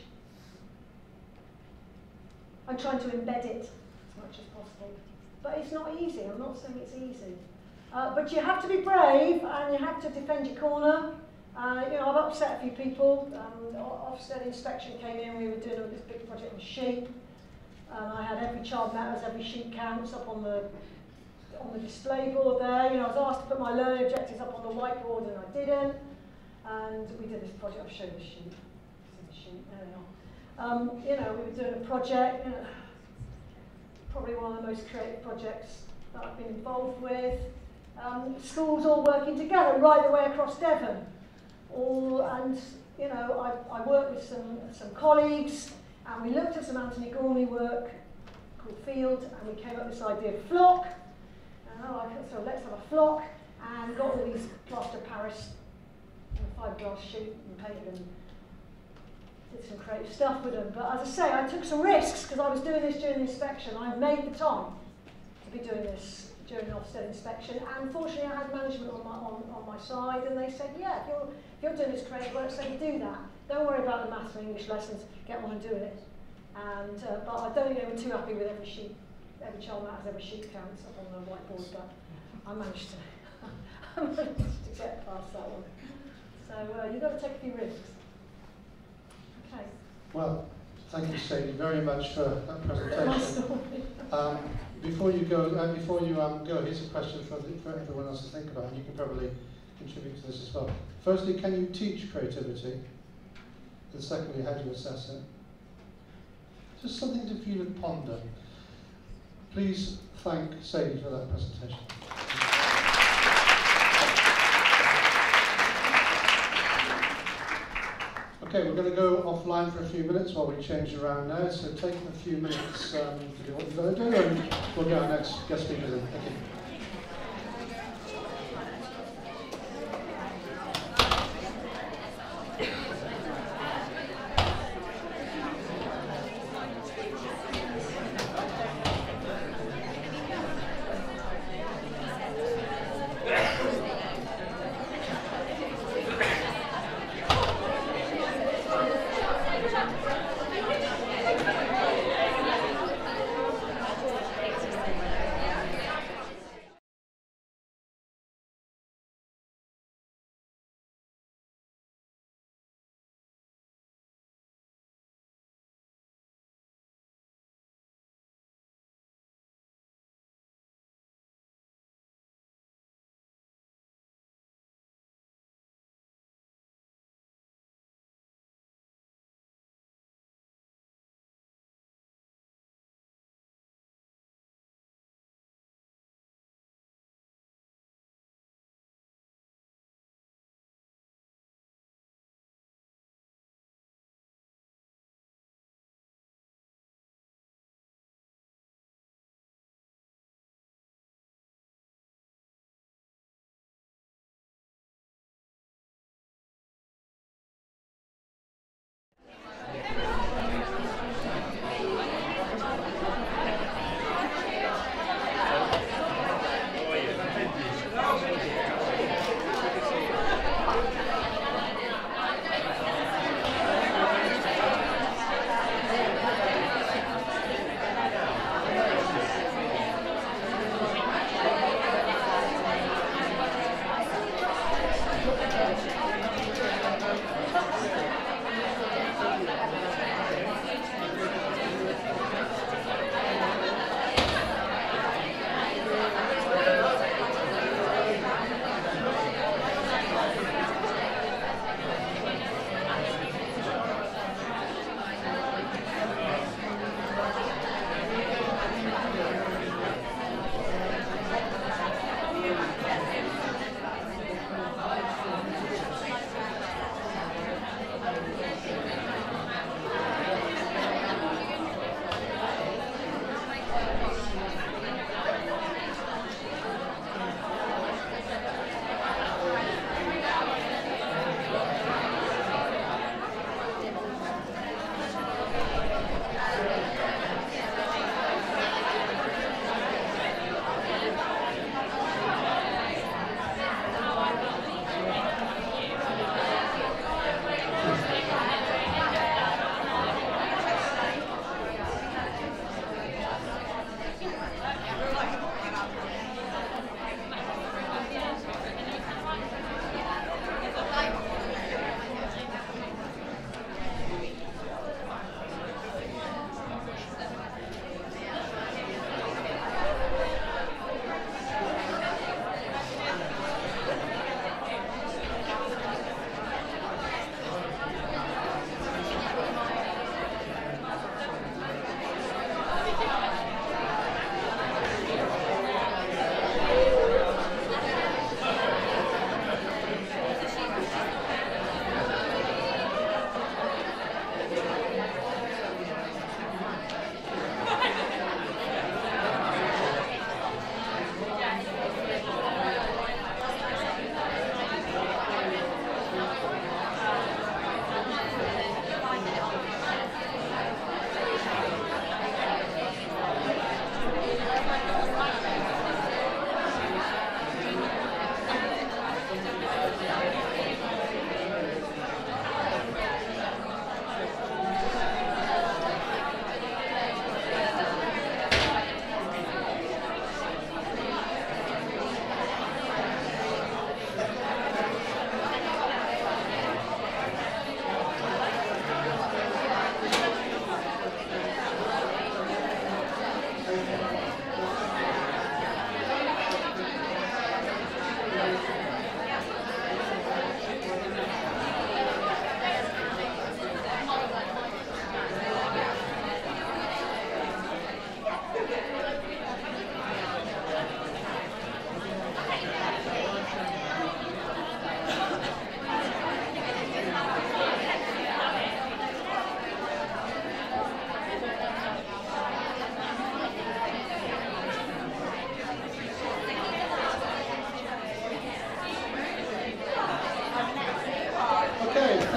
and trying to embed it as much as possible. But it's not easy, I'm not saying it's easy. Uh, but you have to be brave and you have to defend your corner. Uh, you know, I've upset a few people. Um, Ofsted inspection came in, we were doing this big project on sheep. Um, I had every child matters, every sheep counts up on the on the display board there. You know, I was asked to put my learning objectives up on the whiteboard and I didn't. And we did this project, I'll show you the sheep. The sheep, there they are. Um, you know, we were doing a project, you know, probably one of the most creative projects that I've been involved with. Um, schools all working together right the way across Devon. All, and you know, I, I worked with some, some colleagues and we looked at some Anthony Gormley work called Field and we came up with this idea of flock. And oh, I so let's have a flock and got all these plaster of Paris fiberglass sheet and painted them. Did some creative stuff with them. But as I say, I took some risks because I was doing this during the inspection. I made the time to be doing this during an Ofsted inspection, and fortunately I had management on my, on, on my side, and they said, yeah, if you're, if you're doing this creative work, so do that. Don't worry about the maths and English lessons, get on and do it. And, uh, but I don't think they were too happy with every sheet, every child matters, every sheet counts up on the whiteboard, but I managed to, I managed to get past that one. So uh, you've got to take a few risks. Okay. Well, thank you, Sadie, very much for that presentation. Um, before you go, uh, before you um, go, here's a question for, the, for everyone else to think about, and you can probably contribute to this as well. Firstly, can you teach creativity? And secondly, how do you assess it? Just something to for you to ponder. Please thank Sadie for that presentation. Okay, we're going to go offline for a few minutes while we change around now, so take a few minutes um, to do what you've got to do, and we'll get our next guest speaker then. Thank you.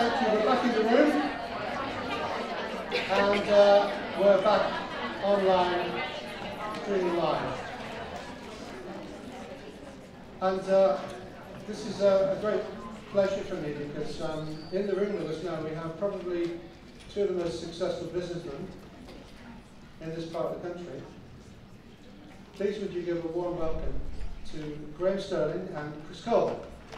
thank you. We're back in the room. And uh, we're back online, streaming live. And uh, this is a, a great pleasure for me because um, in the room with us now we have probably two of the most successful businessmen in this part of the country. Please would you give a warm welcome to Graham Sterling and Chris Cole.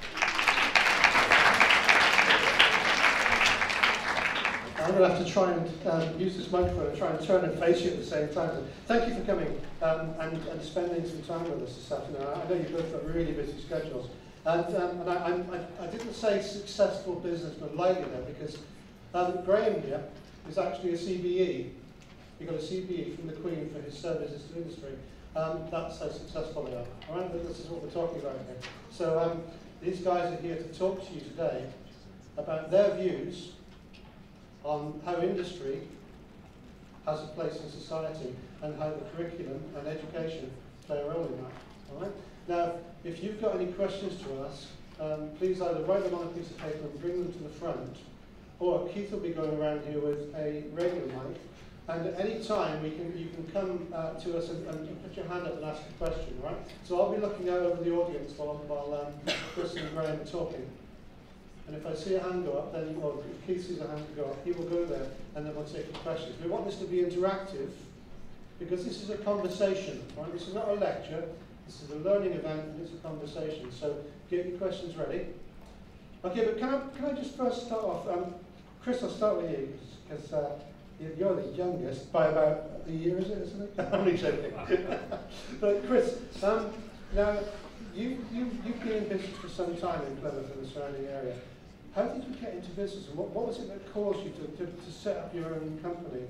I'm going to have to try and um, use this microphone and try and turn and face you at the same time. So thank you for coming um, and, and spending some time with us this afternoon. I know you've both got really busy schedules. And, um, and I, I, I didn't say successful businessman lightly there because um, Graham here is actually a C B E. He got a C B E from the Queen for his services to industry. Um, that's how successful they are. All right, but this is what we're talking about here. So um, these guys are here to talk to you today about their views on how industry has a place in society and how the curriculum and education play a role in that. All right? Now, if you've got any questions to ask, um, please either write them on a piece of paper and bring them to the front, or Keith will be going around here with a radio mic. And at any time, we can, you can come uh, to us and, and put your hand up and ask a question, right? So I'll be looking out over the audience while, while um, Chris and Graham are talking. And if I see a hand go up, then, or if Keith sees a hand go up, he will go there and then we'll take the questions. We want this to be interactive because this is a conversation, right? This is not a lecture, this is a learning event and it's a conversation. So get your questions ready. Okay, but can I, can I just first start off? Um, Chris, I'll start with you because uh, you're the youngest by about a year, is it, isn't it? I'm only joking. But Chris, um, now you, you, you've been in business for some time in Plymouth and the surrounding area. How did you get into business and what, what was it that caused you to, to, to set up your own company?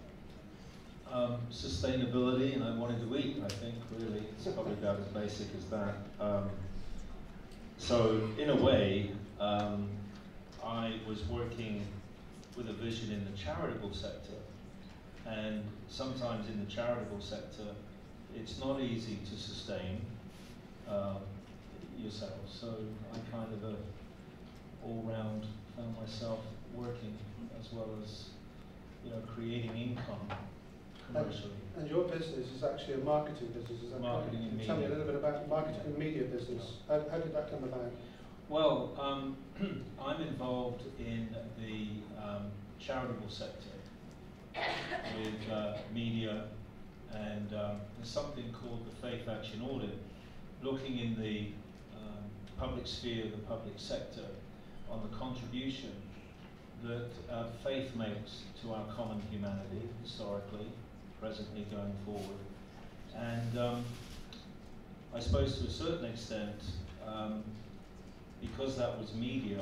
Um, sustainability, and I wanted to eat, I think, really. It's probably about as basic as that. Um, so, in a way, um, I was working with a vision in the charitable sector, and sometimes in the charitable sector, it's not easy to sustain um, yourself. So, I kind of a all-round found myself working as well as, you know, creating income commercially. And, and your business is actually a marketing business, is that Marketing and media. Tell me a little bit about marketing and media business. How, how did that come about? Well, um, I'm involved in the um, charitable sector with uh, media, and um, there's something called the Faith Action Audit, looking in the um, public sphere, the public sector, on the contribution that uh, faith makes to our common humanity, historically, presently, going forward. And um, I suppose to a certain extent, um, because that was media,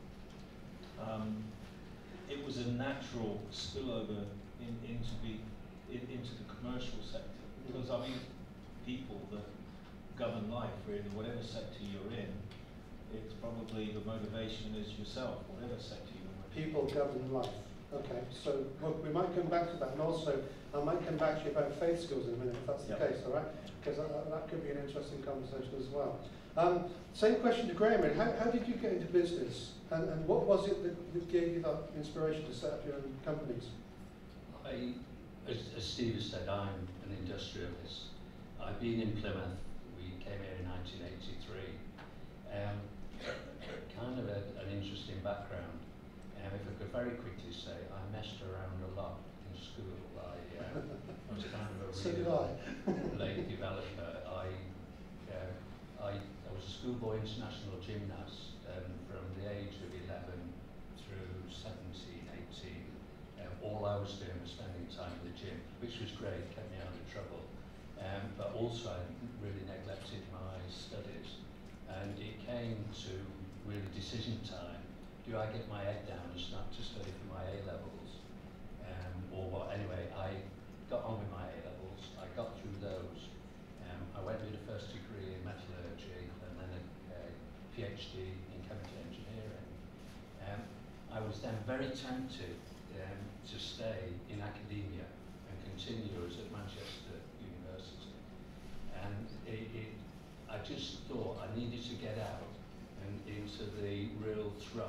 um, it was a natural spillover in, into, the, in, into the commercial sector. Because, I mean, people that govern life, really, whatever sector you're in, it's probably the motivation is yourself, whatever sector you're in. People govern life. Okay, so well, we might come back to that, and also I might come back to you about faith schools in a minute, if that's the Yep. case, all right? Because that, that could be an interesting conversation as well. Um, same question to Graham. How, how did you get into business, and, and what was it that, that gave you that inspiration to set up your own companies? I, as, as Steve has said, I'm an industrialist. I've been in Plymouth. We came here in nineteen eighty-three. Um, kind of a, an interesting background. Um, if I could very quickly say, I messed around a lot in school. I uh, was kind of a So did real I. late developer. I, uh, I, I was a schoolboy international gymnast um, from the age of eleven through seventeen, eighteen. Um, all I was doing was spending time in the gym, which was great, kept me out of trouble. Um, but also I really neglected my studies. And it came to really decision time. Do I get my head down and start to study for my A levels? Um, or what? Anyway, I got on with my A levels. I got through those. Um, I went with a first degree in metallurgy and then a, a PhD in chemical engineering. Um, I was then very tempted um, to stay in academia and continue as at Manchester University. And it, it I just thought I needed to get out and into the real thrust and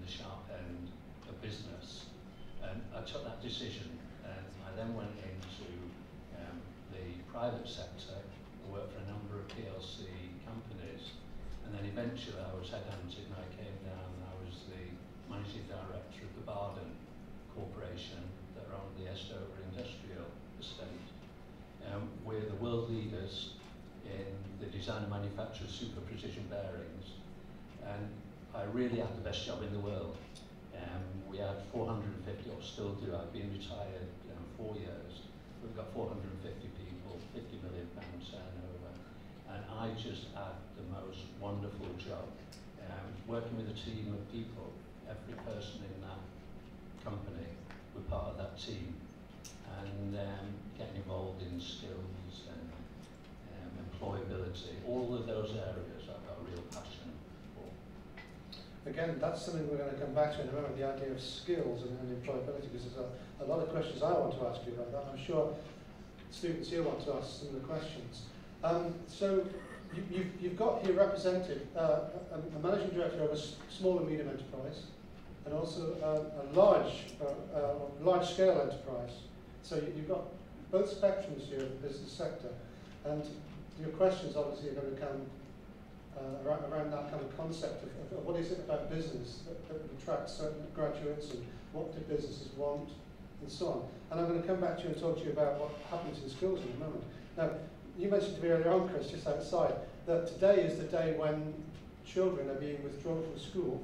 the sharp end of business. And I took that decision, and I then went into um, the private sector. I worked for a number of P L C companies, and then eventually I was headhunted and I came down and I was the managing director of the Barden Corporation that are on the Estover Industrial Estate. Um, we're the world leaders in the design and manufacture of super precision bearings, and I really had the best job in the world. Um, we had four hundred fifty, or still do, I've been retired you know, four years, we've got four hundred fifty people, fifty million pound turnover, and I just had the most wonderful job. Um, working with a team of people, every person in that company were part of that team, and um, getting involved in skills and um, employability, all of those areas I've got a real passion for. Again, that's something we're going to come back to in a moment, the idea of skills and, and employability, because there's a, a lot of questions I want to ask you about that. I'm sure students here want to ask similar questions. Um, so you, you've, you've got here represented uh, a, a managing director of a s small and medium enterprise, and also a, a large, uh, uh, large-scale enterprise. So you, you've got both spectrums here of the business sector, and your questions obviously are going to come uh, around, around that kind of concept of, of what is it about business that, that attracts certain graduates, and what do businesses want, and so on. And I'm going to come back to you and talk to you about what happens in schools in a moment. Now, you mentioned to me earlier on, Chris, just outside, that today is the day when children are being withdrawn from school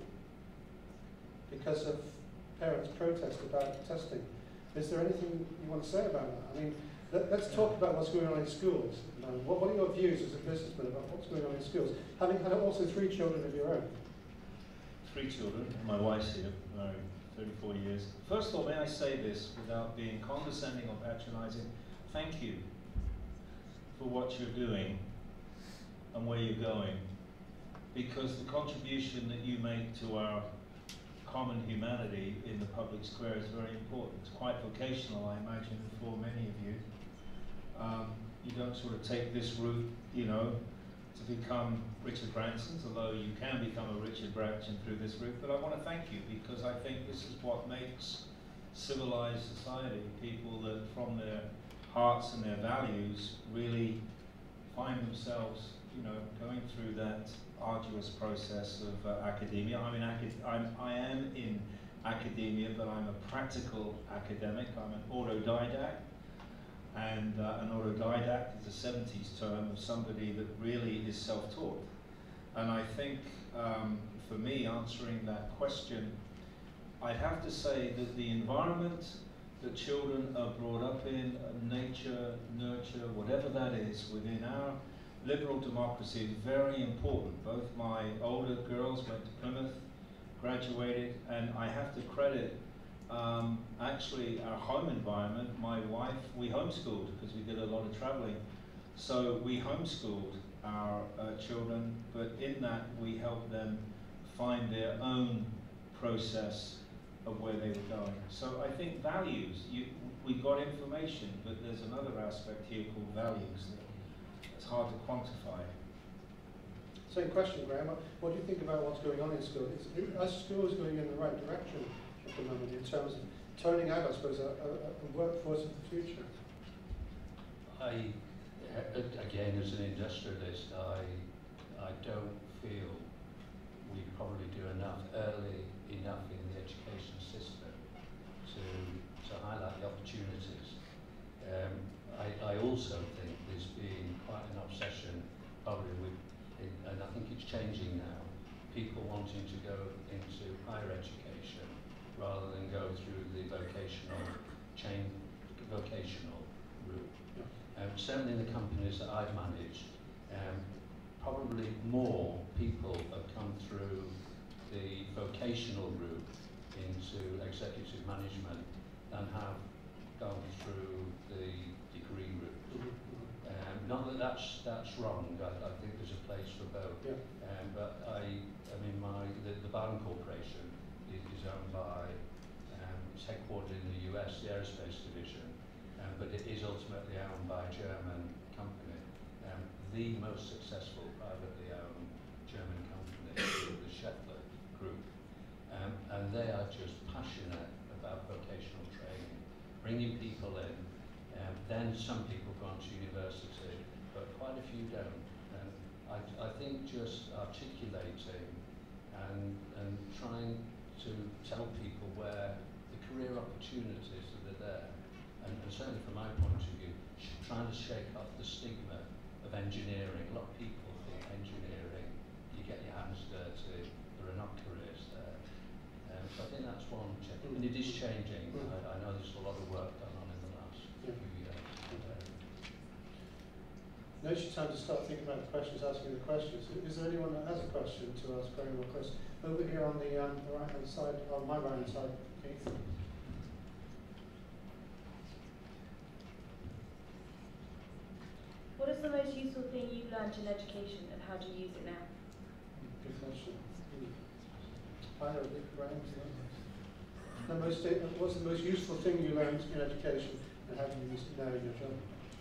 because of parents' protest about testing. Is there anything you want to say about that? I mean, let, let's talk about what's going on in schools. Um, what, what are your views as a businessman about what's going on in schools? Having had also three children of your own. Three children, my wife's here, married thirty-four years. First of all, may I say this without being condescending or patronizing? Thank you for what you're doing and where you're going, because the contribution that you make to our common humanity in the public square is very important. It's quite vocational, I imagine, for many of you. Um, you don't sort of take this route, you know, to become Richard Branson's, although you can become a Richard Branson through this route, but I want to thank you, because I think this is what makes civilized society, people that from their hearts and their values really find themselves, you know, going through that arduous process of uh, academia. I'm in acad I'm, I am in academia, but I'm a practical academic. I'm an autodidact, and uh, an autodidact is a seventies term of somebody that really is self-taught. And I think, um, for me, answering that question, I'd have to say that the environment that children are brought up in, uh, nature, nurture, whatever that is, within our liberal democracy is very important. Both my older girls went to Plymouth, graduated, and I have to credit um, actually our home environment. My wife, we homeschooled because we did a lot of traveling. So we homeschooled our uh, children, but in that we helped them find their own process of where they were going. So I think values, you, we got information, but there's another aspect here called values that it's hard to quantify. Same question, Graham. What, what do you think about what's going on in school? Is, are schools going in the right direction at the moment in terms of turning out, I suppose, a, a, a workforce of the future? I, again, as an industrialist, I, I don't feel we probably do enough early enough in the education system to, to highlight the opportunities. Um, I, I also think there's been quite an obsession, probably with, in, and I think it's changing now, people wanting to go into higher education rather than go through the vocational chain, vocational route. Um, certainly in the companies that I've managed, um, probably more people have come through the vocational route into executive management than have gone through the degree route. Um, not that that's that's wrong. I, I think there's a place for both. Yeah. Um, but I, I mean, my the, the Barden Corporation is, is owned by, um, it's headquartered in the U S, the aerospace division, um, but it is ultimately owned by a German company. Um, the most successful privately owned German company, the Schaeffler Group. Um, and and they are just passionate about vocational training, bringing people in. Um, then some people go on to university, but quite a few don't. And I, I think just articulating and, and trying to tell people where the career opportunities that are there, and, and certainly from my point of view, trying to shake off the stigma of engineering. A lot of people think engineering, you get your hands dirty, there are not careers there. Um, so I think that's one check. And it is changing. Mm. I, I know there's a lot of work done on in the last yeah. few years. Um, now it's your time to start thinking about the questions, asking the questions. Is there anyone that has a question to ask Graham or Chris? Over here on the, um, the right hand side, on my right hand side, Keith. What is the most useful thing you've learned in education, and how do you use it now? Good question. I know, Graham. The most, what's the most useful thing you learned in education, and how do you use it now in your job?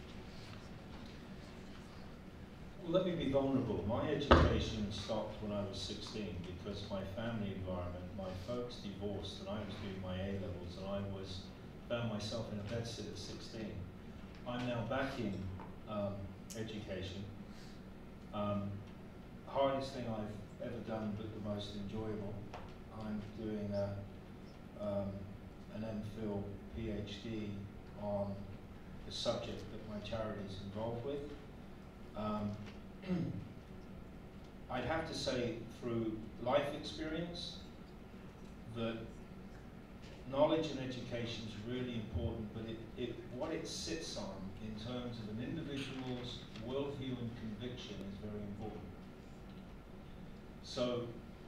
Well, let me be vulnerable. My education stopped when I was sixteen because my family environment, my folks divorced, and I was doing my A levels, and I was found myself in a bedsit at sixteen. I'm now back in um, education. Um, hardest thing I've ever done, but the most enjoyable. I'm doing a, um, an MPhil PhD on the subject that my charity is involved with. Um, I'd have to say through life experience that knowledge and education is really important, but it, it, what it sits on in terms of an individual's worldview and conviction is very important. So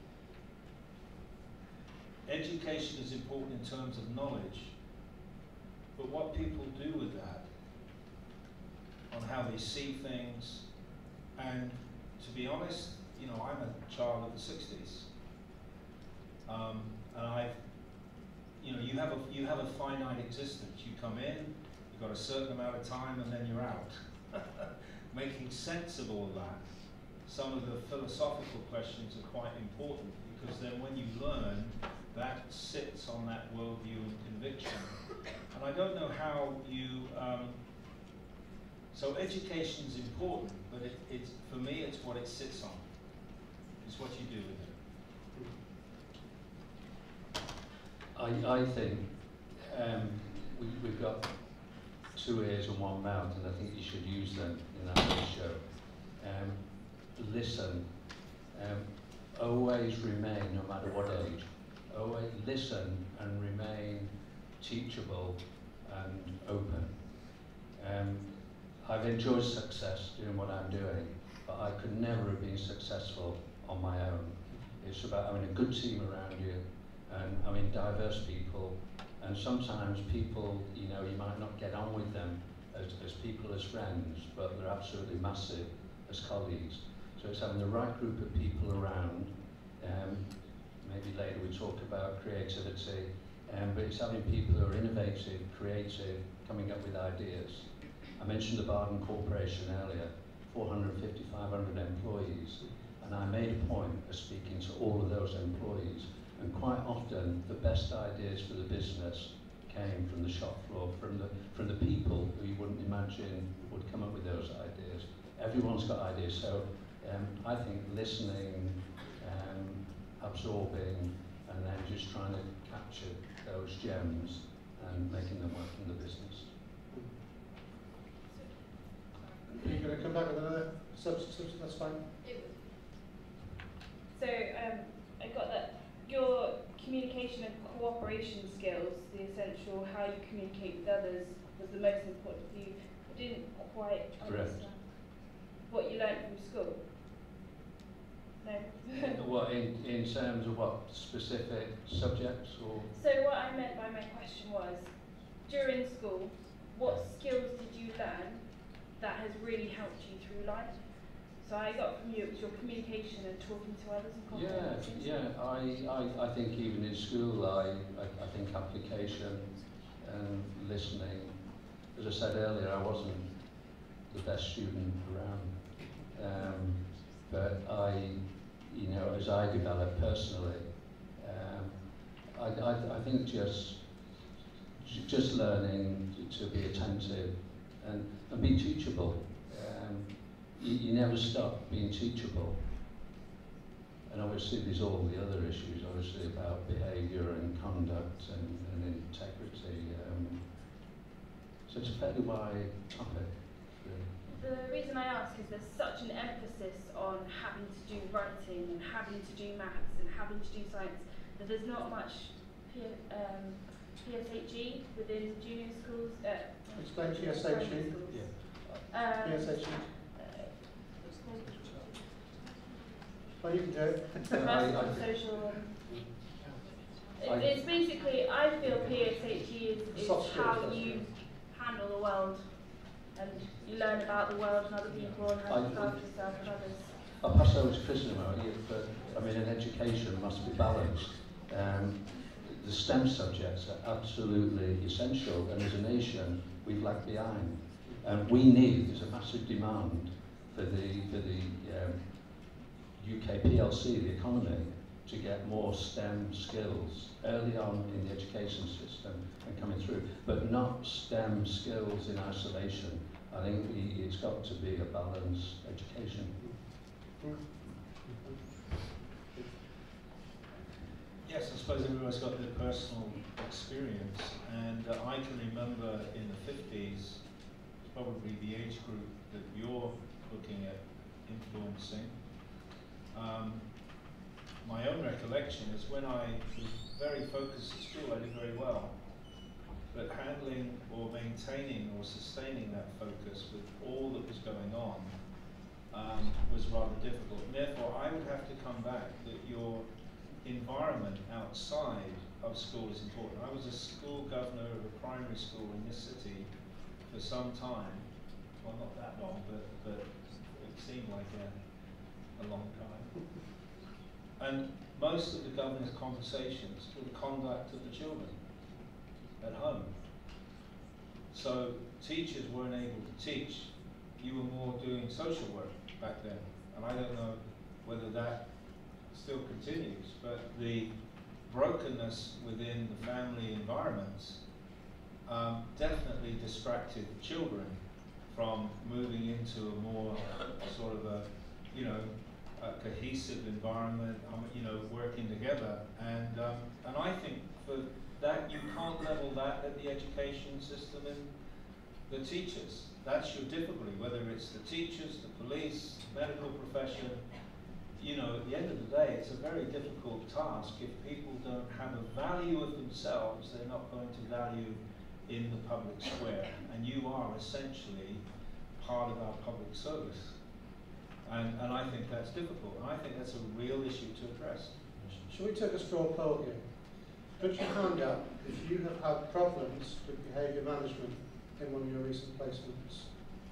education is important in terms of knowledge, but what people do with that, on how they see things, and to be honest, you know, I'm a child of the sixties, um, and I've, you know, you have a you have a finite existence. You come in, you've got a certain amount of time, and then you're out. Making sense of all that, some of the philosophical questions are quite important, because then when you learn, that sits on that worldview and conviction. And I don't know how you. Um, So education is important, but it, it's, for me, it's what it sits on. It's what you do with I, it. I think um, we, we've got two ears and one mouth, and I think you should use them in our show. Um, listen. Um, always remain, no matter what age. Always listen and remain teachable and open. Um, I've enjoyed success doing what I'm doing, but I could never have been successful on my own. It's about having a good team around you, and having diverse people, and sometimes people, you know, you might not get on with them as, as people, as friends, but they're absolutely massive as colleagues. So it's having the right group of people around. Um, maybe later we talk about creativity, um, but it's having people who are innovative, creative, coming up with ideas. I mentioned the Barden Corporation earlier, four hundred fifty, five hundred employees, and I made a point of speaking to all of those employees, and quite often the best ideas for the business came from the shop floor, from the, from the people who you wouldn't imagine would come up with those ideas. Everyone's got ideas, so um, I think listening, um, absorbing, and then just trying to capture those gems and making them work in the business. Are you going to come back with another substitute? That's fine. So um, I got that your communication and cooperation skills, the essential how you communicate with others, was the most important for you. I didn't quite Correct. understand what you learned from school. No. What, in, in terms of what, specific subjects or? So what I meant by my question was, during school, what skills did you learn that has really helped you through life? So I got from you, it was your communication and talking to others and Yeah, yeah. I, I, I think even in school, I, I, I think application and listening. As I said earlier, I wasn't the best student around, um, but I, you know, as I developed personally, um, I, I, I think just just learning to be attentive and, and be teachable. Um, you, you never stop being teachable. And obviously there's all the other issues, obviously about behaviour and conduct and, and integrity. Um, so it's a fairly wide topic. Really. The reason I ask is there's such an emphasis on having to do writing and having to do maths and having to do science that there's not much P um, P S H E within junior schools. Uh, Explain P S H E. Yeah. Um, P S H E. Well, you can do it. Personal, social. It, it's basically, I feel P S H E is, is how you handle the world and you learn about the world and other people and how to look after yourself and others. I'll pass over to Chris in a moment, but I mean, an education must be balanced. Um, the STEM subjects are absolutely essential, and as a nation, we've lagged behind. Um, we need, there's a massive demand for the, for the um, U K P L C, the economy, to get more STEM skills early on in the education system and coming through, but not STEM skills in isolation. I think we, it's got to be a balanced education. Yes, I suppose everyone's got their personal experience, and uh, I can remember in the fifties, probably the age group that you're looking at influencing. Um, my own recollection is when I was very focused at school, I did very well. But handling or maintaining or sustaining that focus with all that was going on um, was rather difficult. And therefore, I would have to come back that your environment outside of school is important. I was a school governor of a primary school in this city for some time. Well, not that long, but, but it seemed like a, a long time. And most of the governor's conversations were the conduct of the children at home. So teachers weren't able to teach. You were more doing social work back then. And I don't know whether that still continues, but the brokenness within the family environments um, definitely distracted children from moving into a more sort of a, you know, a cohesive environment, um, you know, working together. And um, and I think for that, you can't level that at the education system and the teachers. That's your difficulty, whether it's the teachers, the police, medical profession. You know, at the end of the day, it's a very difficult task. If people don't have a value of themselves, they're not going to value in the public square. And you are essentially part of our public service. And, and I think that's difficult. And I think that's a real issue to address. Shall we take a straw poll here? Put your hand up if you have had problems with behaviour management in one of your recent placements.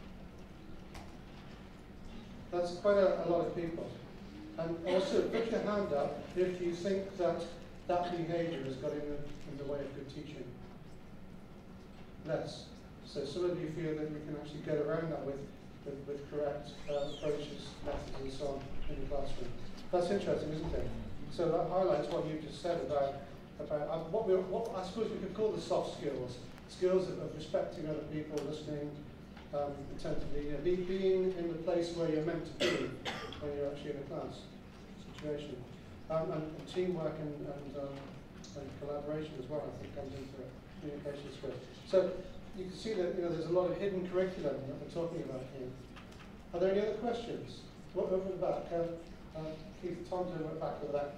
That's quite a, a lot of people. And also, put your hand up if you think that that behaviour has got in the, in the way of good teaching. Less. So some of you feel that you can actually get around that with, with, with correct uh, approaches, methods and so on in the classroom. That's interesting, isn't it? So that highlights what you just said about, about uh, what, we, what I suppose we could call the soft skills. Skills of, of respecting other people, listening um, attentively, you know, be, being in the place where you're meant to be when you're actually in a class situation. Um, and, and teamwork and, and, um, and collaboration as well, I think, comes into it. Communication skills. So you can see that, you know, there's a lot of hidden curriculum that we're talking about here. Are there any other questions? What, over the back? Um, uh, Keith, Tom's over the back over there.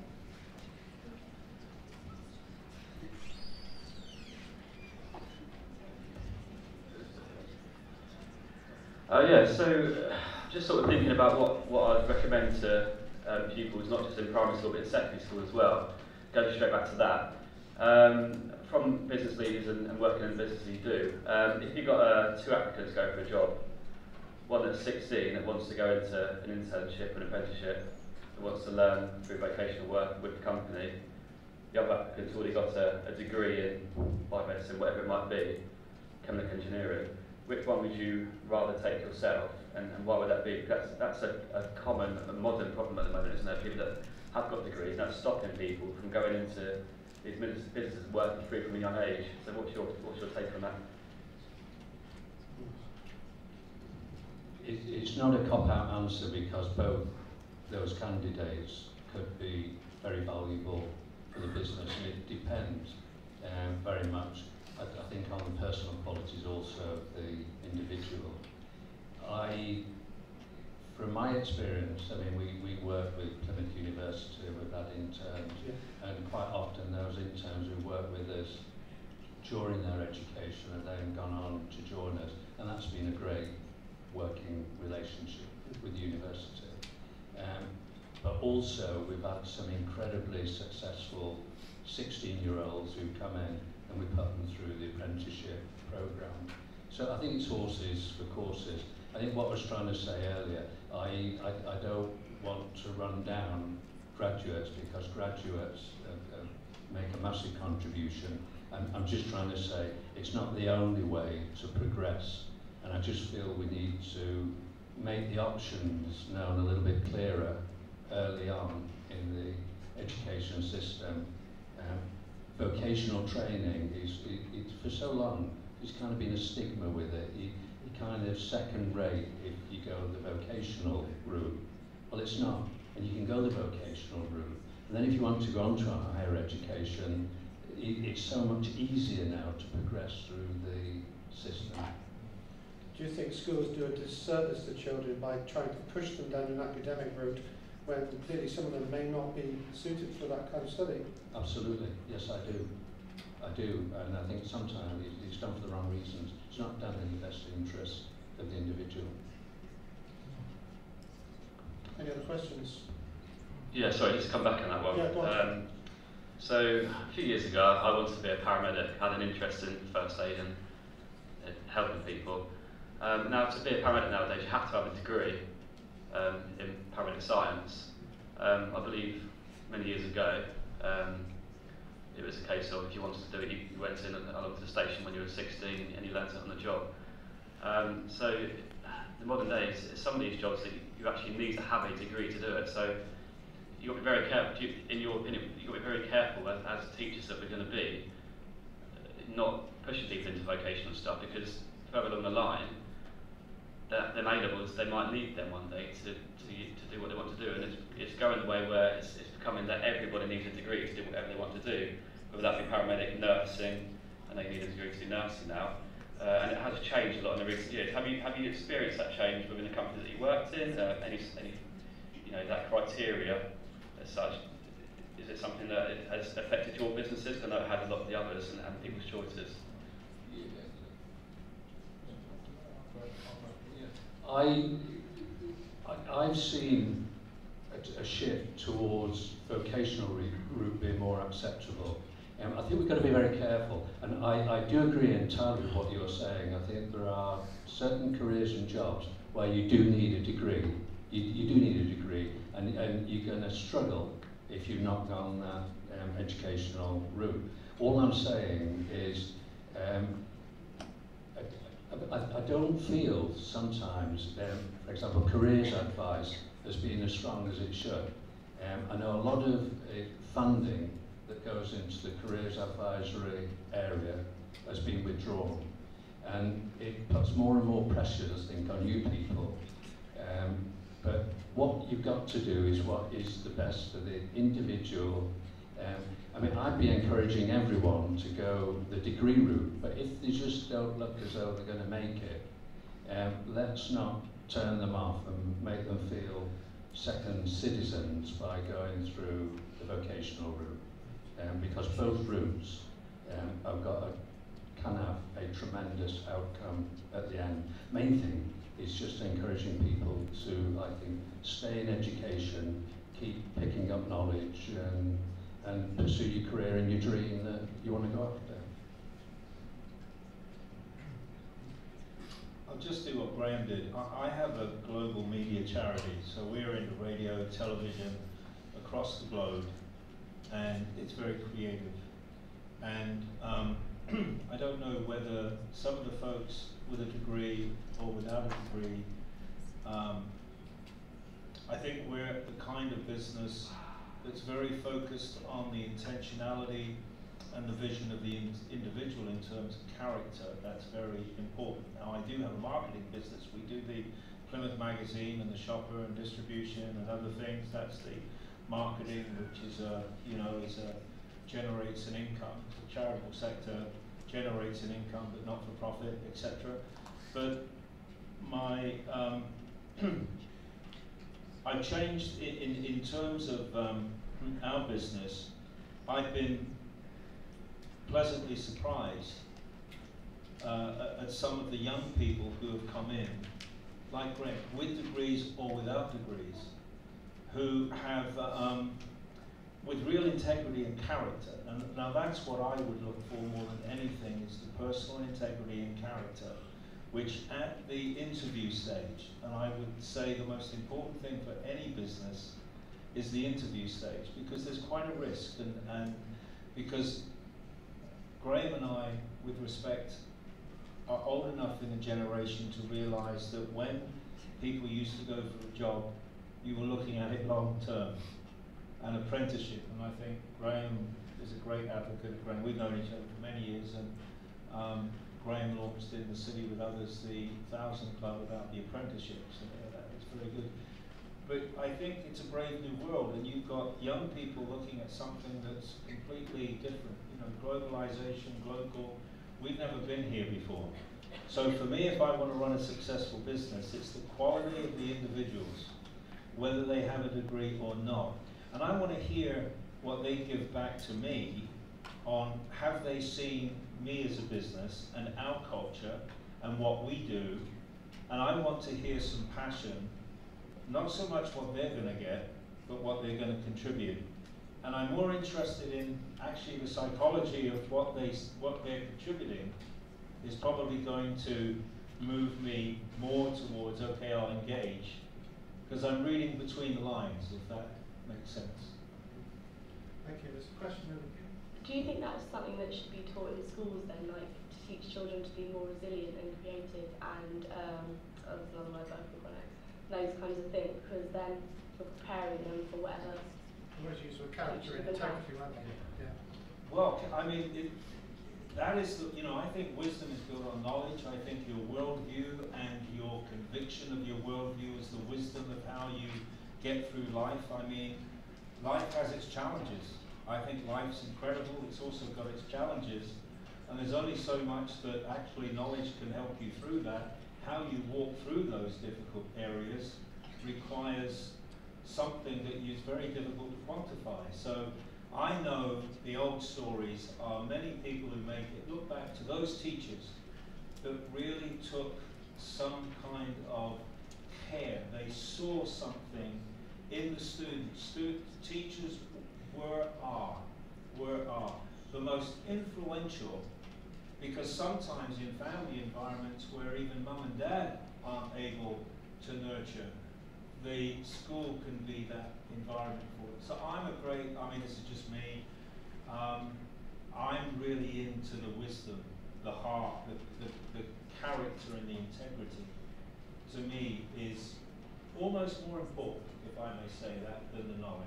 Uh, yeah, so uh, just sort of thinking about what, what I'd recommend to um, pupils, not just in primary school but in secondary school as well, going straight back to that. Um, from business leaders and, and working in the business you do, um, if you've got uh, two applicants going for a job, one that's sixteen that wants to go into an internship, an apprenticeship, that wants to learn through vocational work with the company, the other applicant's already got a, a degree in biomedicine, whatever it might be, chemical engineering. Which one would you rather take yourself, and, and why would that be? Because that's, that's a, a common, a modern problem at the moment, isn't there? People that have got degrees, that's stopping people from going into these businesses businesses working through from a young age. So what's your what's your take on that? It, it's not a cop-out answer, because both those candidates could be very valuable for the business, and it depends um, very much, I, I think, on the personal qualities also of the individual. I, from my experience, I mean, we, we work with Plymouth University, we've had interns, yeah. and quite often those interns who work with us during their education have then gone on to join us, and that's been a great working relationship with the university. Um, but also we've had some incredibly successful sixteen year olds who come in and we put them through the apprenticeship programme. So I think it's horses for courses. I think what I was trying to say earlier, I, I, I don't want to run down graduates, because graduates uh, uh, make a massive contribution. I'm, I'm just trying to say it's not the only way to progress. And I just feel we need to make the options known a little bit clearer early on in the education system. Um, vocational training is, it, it, for so long, there's kind of been a stigma with it. You, you kind of second rate if you go the vocational route. Well, it's not. And you can go the vocational route. And then if you want to go on to a higher education, it, it's so much easier now to progress through the system. Do you think schools do a disservice to children by trying to push them down an academic route when clearly some of them may not be suited for that kind of study? Absolutely, yes I do. I do, and I think sometimes it's done for the wrong reasons. It's not done in the best interest of the individual. Any other questions? Yeah, sorry, just to come back on that one. Yeah, go on. Um, so a few years ago, I wanted to be a paramedic, had an interest in first aid and uh, helping people. Um, now, to be a paramedic nowadays, you have to have a degree um, in paramedic science. Um, I believe many years ago, um, it was a case of if you wanted to do it, you, you went in along to the station when you were sixteen and you learned it on the job. Um, so, the modern days, some of these jobs that you, you actually need to have a degree to do it. So, you've got to be very careful. You, in your opinion, you've got to be very careful as, as teachers that we're going to be, uh, not pushing people into vocational stuff, because further along the line, that them A levels, they might need them one day to, to, to do what they want to do, and it's, it's going the way where it's, it's becoming that everybody needs a degree to do whatever they want to do, whether that be paramedic, nursing, and they need a degree to do nursing now, uh, and it has changed a lot in the recent years. Have you have you experienced that change within the company that you worked in? Uh, any, any, you know, that criteria as such? Is it something that it has affected your businesses? I know it had a lot of the others and, and people's choices. I, I, I've seen a, a shift towards vocational route being more acceptable. Um, I think we've got to be very careful, and I, I do agree entirely with what you're saying. I think there are certain careers and jobs where you do need a degree. You, you do need a degree, and, and you're going to struggle if you've not gone that um, educational route. All I'm saying is, um, I, I don't feel sometimes, um, for example, careers advice has been as strong as it should. Um, I know a lot of uh, funding that goes into the careers advisory area has been withdrawn, and it puts more and more pressure, I think, on you people. Um, but what you've got to do is what is the best for the individual. Um, I mean, I'd be encouraging everyone to go the degree route, but if they just don't look as though they're going to make it, um, let's not turn them off and make them feel second citizens by going through the vocational route, um, because both routes um, have got a, can have a tremendous outcome at the end. Main thing is just encouraging people to, I think, stay in education, keep picking up knowledge, and and pursue your career and your dream that you want to go after. I'll just do what Graham did. I, I have a global media charity, so we're into radio, television, across the globe, and it's very creative. And um, I don't know whether some of the folks with a degree or without a degree, um, I think we're the kind of business that's very focused on the intentionality and the vision of the in individual in terms of character, that's very important. Now, I do have a marketing business. We do the Plymouth Magazine and the shopper and distribution and other things. That's the marketing, which is a, you know, is a, generates an income. The charitable sector generates an income, but not for profit, et cetera. But my, um, I've changed in, in, in terms of um, our business. I've been pleasantly surprised uh, at some of the young people who have come in, like Greg, with degrees or without degrees, who have, uh, um, with real integrity and character. And now that's what I would look for more than anything, is the personal integrity and character, which at the interview stage, and I would say the most important thing for any business is the interview stage, because there's quite a risk, and, and because Graham and I, with respect, are old enough in a generation to realise that when people used to go for a job, you were looking at it long term, an apprenticeship. And I think Graham is a great advocate of Graham. We've known each other for many years, and um, Graham launched in the city with others the Thousand Club about the apprenticeships, and uh, that was very good. But I think it's a brave new world, and you've got young people looking at something that's completely different. You know, globalization, global. We've never been here before. So for me, if I want to run a successful business, it's the quality of the individuals, whether they have a degree or not. And I want to hear what they give back to me on, have they seen me as a business and our culture and what we do. And I want to hear some passion, not so much what they're going to get, but what they're going to contribute. And I'm more interested in actually the psychology of what, they, what they're contributing is probably going to move me more towards, okay, I'll engage. Because I'm reading between the lines, if that makes sense. Thank you. There's a question over here. Do you think that's something that should be taught in schools then, like to teach children to be more resilient and creative and, um, oh, there's another word I forgot it, those kinds of things, because then you're preparing them for whatever. Always use for character and integrity, aren't they? Yeah. Well, I mean, it, that is, the, you know, I think wisdom is built on knowledge. I think your worldview and your conviction of your worldview is the wisdom of how you get through life. I mean, life has its challenges. I think life's incredible. It's also got its challenges. And there's only so much that actually knowledge can help you through that. How you walk through those difficult areas requires something that is very difficult to quantify. So I know the old stories are many people who make it. Look back to those teachers that really took some kind of care. They saw something in the students. Students, teachers were are, were are the most influential, because sometimes in family environments where even mum and dad aren't able to nurture, the school can be that environment for it. So I'm a great, I mean, this is just me, um, I'm really into the wisdom, the heart, the, the, the character and the integrity, to me, is almost more important, if I may say that, than the knowledge.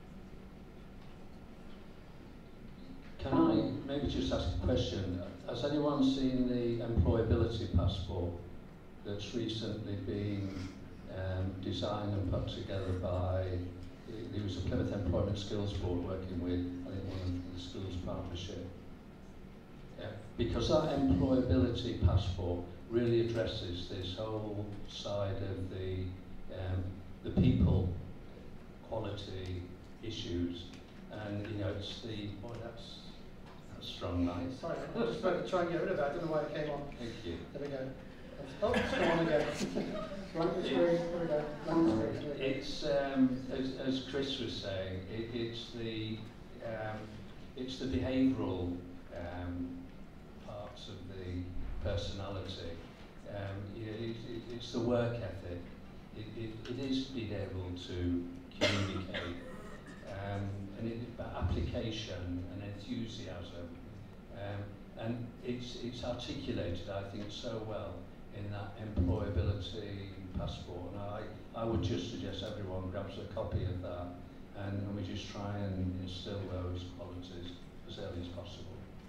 Can I maybe just ask a question? Has anyone seen the employability passport that's recently been um, designed and put together by, it was a Plymouth Employment Skills Board working with, I think, one of the schools' partnership. Yeah. Because that employability passport really addresses this whole side of the, um, the people quality issues. And, you know, it's the, boy, that's, that's strong, line. Sorry, I was just about to try and get rid of it. I don't know why it came on. Thank you. There we go. Oh, it's come on again. Blank the screen. There we go. Blank the screen. It's, um, as, as Chris was saying, it, it's the, um, it's the behavioural um, parts of the personality. Um, it, it, it's the work ethic. It, it, it is being able to communicate. Um, and it, application and enthusiasm, um, and it's, it's articulated, I think, so well in that employability passport. And I, I would just suggest everyone grabs a copy of that, and, and we just try and instill those qualities as early as possible.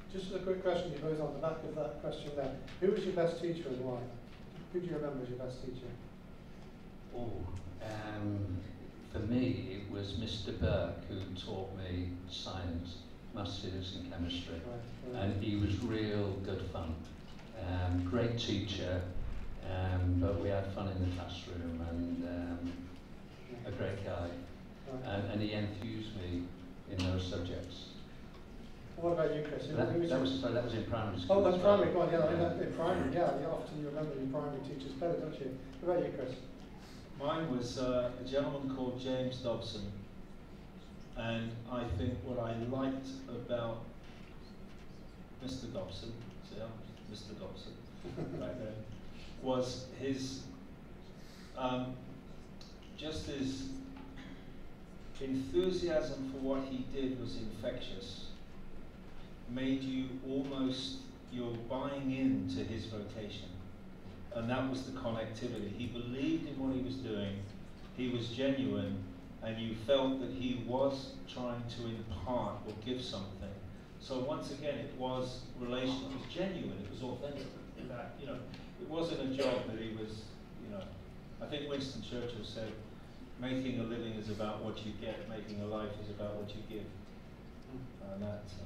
Just a quick question, you both on the back of that question there. Who was your best teacher and why? Who do you remember as your best teacher? Oh, um, for me, it was Mister Burke who taught me science, maths, physics and chemistry. Right, right. And he was real good fun. Um, great teacher, um, but we had fun in the classroom, and um, a great guy. Right. And, and he enthused me in those subjects. What about you, Chris? That, was that, was, sorry, that was in primary school. Oh, that's well. primary, well, yeah, yeah. In primary, yeah, yeah, often you remember your primary teachers better, don't you? What about you, Chris? Mine was uh, a gentleman called James Dobson, and I think what I liked about Mister Dobson, see, I'm Mister Dobson, right there, was his, um, just his enthusiasm for what he did was infectious. Made you almost, you're buying into his vocation. And that was the connectivity. He believed in what he was doing, he was genuine, and you felt that he was trying to impart or give something. So once again, it was relational, it was genuine, it was authentic. That, you know, it wasn't a job that he was, you know, I think Winston Churchill said, making a living is about what you get, making a life is about what you give. And that, uh,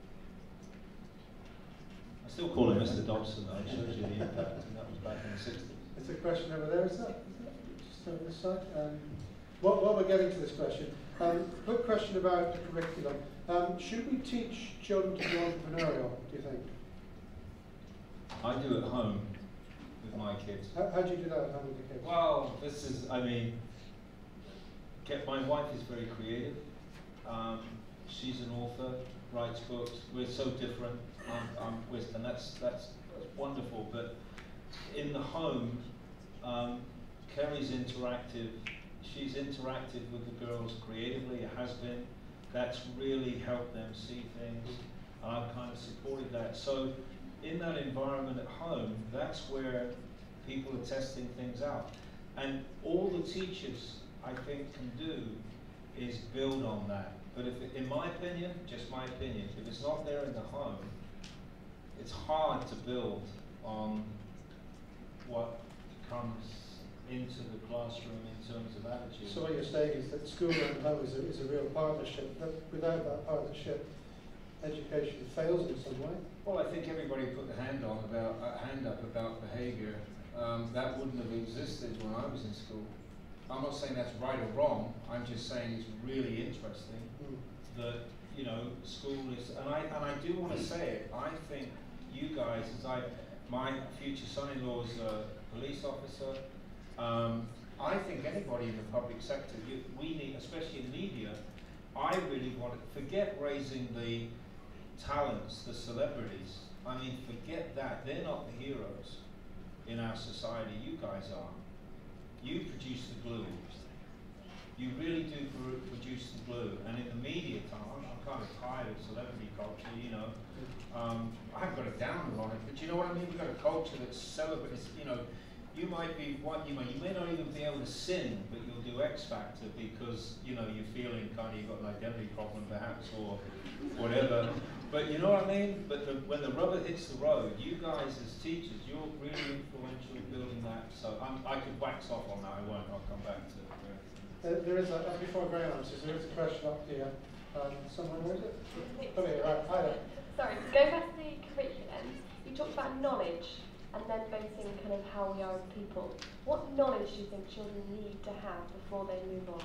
I still call him Mister Dobson, though. It shows you the impact, and that was back in the sixties. It's a question over there, is that? Is that just over this side? Um, while, while we're getting to this question, um, quick question about the curriculum. Um, should we teach children to be entrepreneurial, do you think? I do at home with my kids. How, how do you do that at home with the kids? Well, this is, I mean, get, my wife is very creative. Um, she's an author, writes books. We're so different. Um, um, with, and that's, that's that's wonderful. But in the home, um, Kerry's interactive. She's interactive with the girls creatively. It has been. That's really helped them see things. And I've kind of supported that. So in that environment at home, that's where people are testing things out. And all the teachers, I think, can do is build on that. But if, it, in my opinion, just my opinion, if it's not there in the home, it's hard to build on what comes into the classroom in terms of attitude. So what you're saying is that school and home is a, is a real partnership, that without that partnership, education fails in some way? Well, I think everybody put the hand on about uh, hand up about behaviour. Um, that wouldn't have existed when I was in school. I'm not saying that's right or wrong. I'm just saying it's really interesting mm. that you know school is, and I and I do want to say it. I think you guys, as I, my future son-in-law's a police officer. Um, I think anybody in the public sector, you, we need, especially in media. I really want to forget raising the talents, the celebrities. I mean, forget that. They're not the heroes in our society. You guys are. You produce the glue. You really do produce the glue. And in the media time, I'm, I'm kind of tired of celebrity culture, you know. Um, I haven't got a downer on it, but you know what I mean? We've got a culture that celebrates, you know, you might be one, you know, you may not even be able to sing, but you'll do X Factor because, you know, you're feeling kind of, you've got an identity problem perhaps, or whatever. But you know what I mean? But the, when the rubber hits the road, you guys as teachers, you're really influential in building that. So I'm, I could wax off on that, I won't, I'll come back to it. There, there is a, uh, before Graham answers, there is a question up here. Um, someone, where is it? Come here, right, hi there. Sorry, go back to the curriculum. You talked about knowledge and then basing kind of how we are as people. What knowledge do you think children need to have before they move on?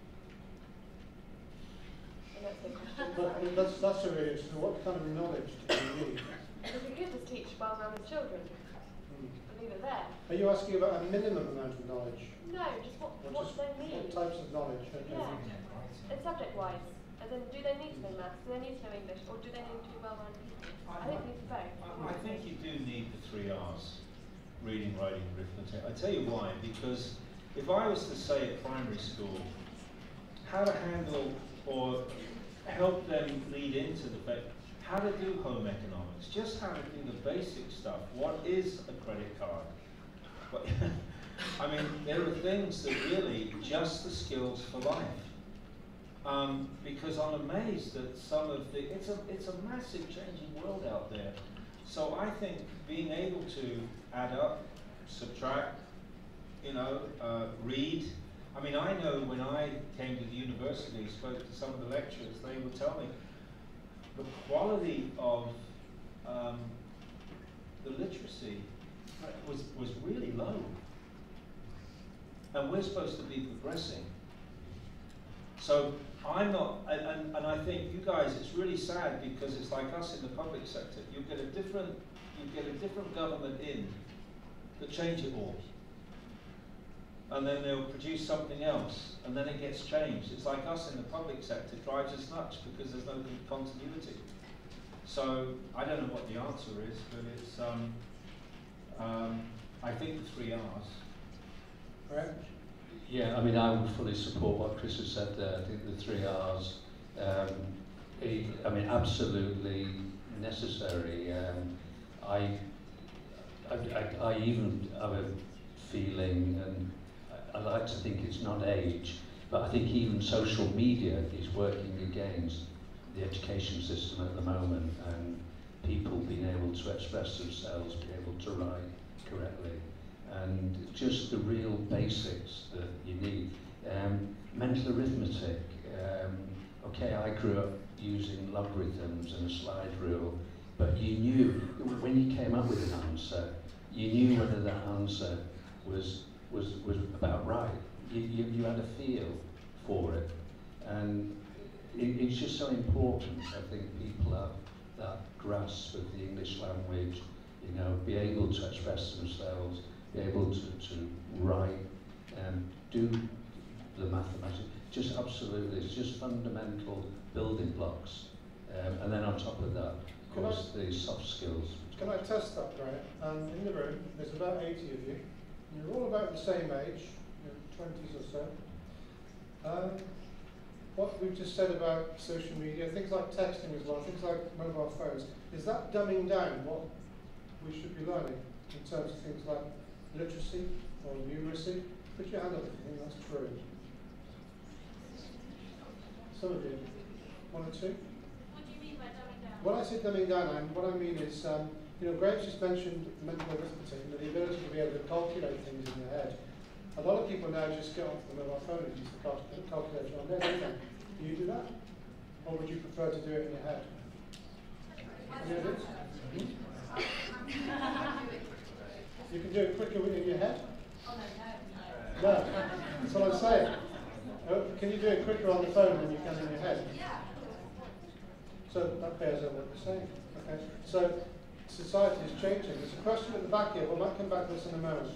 That's a question. But, that's, that's a really interesting. What kind of knowledge do you need? Because we could just teach well-rounded children. Mm. Leave it there. Are you asking about a minimum amount of knowledge? No, just what, or what just they need. What types of knowledge? Okay. Yeah. And subject-wise. As in, do they need to know maths? Do they need to know English? Or do they need to be well-rounded people? I think we need to both. I think you do need the three R's. Reading, writing, arithmetic. I tell you why, because if I was to say at primary school, how to handle or help them lead into the fact, how to do home economics, just how to do the basic stuff. What is a credit card? But, I mean, there are things that really just the skills for life. Um, because I'm amazed that some of the, it's a, it's a massive changing world out there. So I think being able to add up, subtract, you know, uh, read. I mean, I know when I came to the university, spoke to some of the lecturers, they would tell me the quality of um, the literacy was, was really low. And we're supposed to be progressing. So I'm not, and, and, and I think you guys, it's really sad because it's like us in the public sector. You get a different, you get a different government in that change it all. And then they'll produce something else, and then it gets changed. It's like us in the public sector, drives us nuts because there's no continuity. So I don't know what the answer is, but it's, um, um, I think the three R's. Correct? Yeah, I mean, I would fully support what Chris has said there. I think the three R's, um, I, I mean, absolutely necessary. Um, I, I, I, I even have a feeling, and I, I like to think it's not age, but I think even social media is working against the education system at the moment, and people being able to express themselves, being able to write correctly. And just the real basics that you need. Um, mental arithmetic. Um, okay, I grew up using logarithms and a slide rule, but you knew, when you came up with an answer, you knew whether that answer was, was, was about right. You, you, you had a feel for it. And it, it's just so important, I think, people have that grasp of the English language, you know, be able to express themselves, be able to, to write, and do the mathematics. Just absolutely, it's just fundamental building blocks. Um, and then on top of that, of Can course, I, the soft skills. Can I test that, Graham? Um, in the room, there's about eighty of you. You're all about the same age, you know, twenties or so. Um, what we've just said about social media, things like texting as well, things like mobile phones, is that dumbing down what we should be learning in terms of things like literacy or numeracy? Put your hand up if you think that's true. Some of you. One or two? What do you mean by dumbing down? When I say dumbing down, I'm, what I mean is, um, you know, Graves just mentioned mental arithmetic, and the ability to be able to calculate things in your head. A lot of people now just get onto the mobile phone and use the cal calculator on their phone. Do you do that? Or would you prefer to do it in your head? Any ideas? Hmm? You can do it quicker in your head? Oh, no, no, No. That's what I'm saying. Oh, can you do it quicker on the phone than you can in your head? Yeah. So that bears out what you're saying. Okay. So society is changing. There's a question at the back here. We might come back to this in a moment.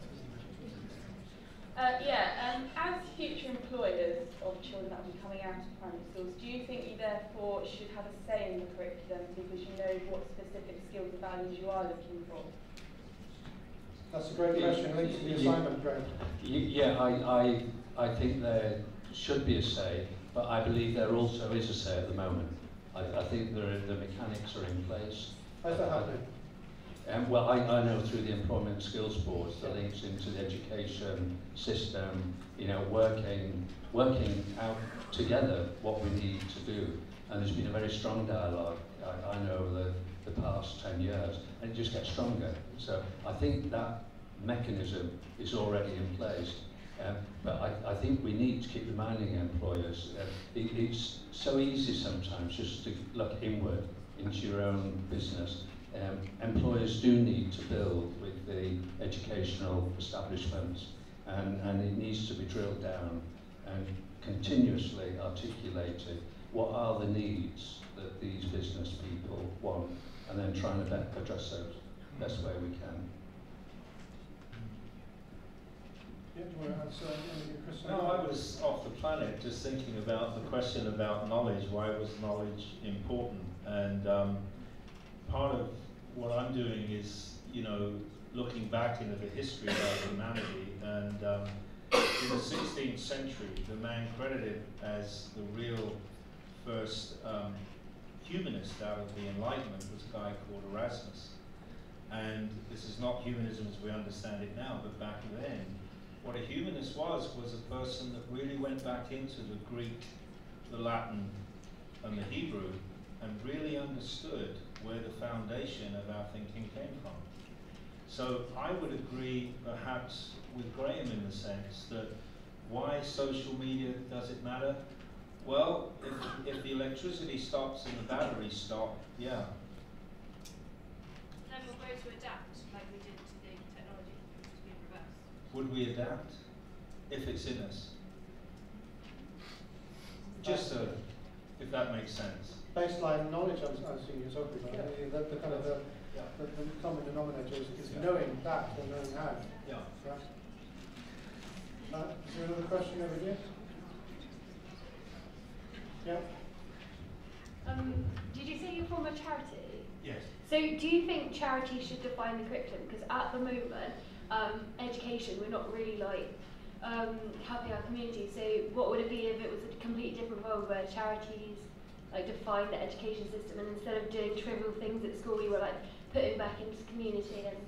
Uh, yeah, um, as future employers of children that will be coming out of primary schools, do you think you therefore should have a say in the curriculum because you know what specific skills and values you are looking for? That's a great question. Linked to the assignment, Greg. Yeah, I, I, I think there should be a say, but I believe there also is a say at the moment. I, I think there are, the mechanics are in place. How's that happening? Um, well, I, I know through the Employment Skills Board that links into the education system, you know, working, working out together what we need to do. And there's been a very strong dialogue, I, I know, the, the past ten years, and it just gets stronger. So I think that mechanism is already in place. Um, but I, I think we need to keep reminding employers, uh, it, it's so easy sometimes just to look inward into your own business. Um, employers do need to build with the educational establishments, and, and it needs to be drilled down and continuously articulated what are the needs that these business people want, and then trying to address those the best way we can. Yeah, do you want to answer anything, Chris? No, I was off the planet just thinking about the question about knowledge. Why was knowledge important? And um, part of what I'm doing is, you know, looking back into the history of humanity. And um, in the sixteenth century, the man credited as the real first um, humanist out of the Enlightenment was a guy called Erasmus. And this is not humanism as we understand it now, but back then, what a humanist was, was a person that really went back into the Greek the Latin and the Hebrew and really understood where the foundation of our thinking came from. So I would agree perhaps with Graham in the sense that why social media does it matter? Well, if, if the electricity stops and the batteries stop, yeah. And then we'll go to adapt like we did to the technology to be reversed. Would we adapt if it's in us? Just so, if that makes sense. Baseline knowledge, I'm, I'm seeing you're talking about. Yeah. The, the kind of the, Yeah. the, the common denominator is, is Yeah. knowing that or knowing how. Yeah. Yeah. Uh, is there another question over here? Yeah. Um, did you say you're from a charity? Yes. So do you think charity should define the curriculum? Because at the moment, um, education, we're not really like um, helping our community. So what would it be if it was a completely different role where charities like define the education system, and instead of doing trivial things at school, we were like putting back into the community? And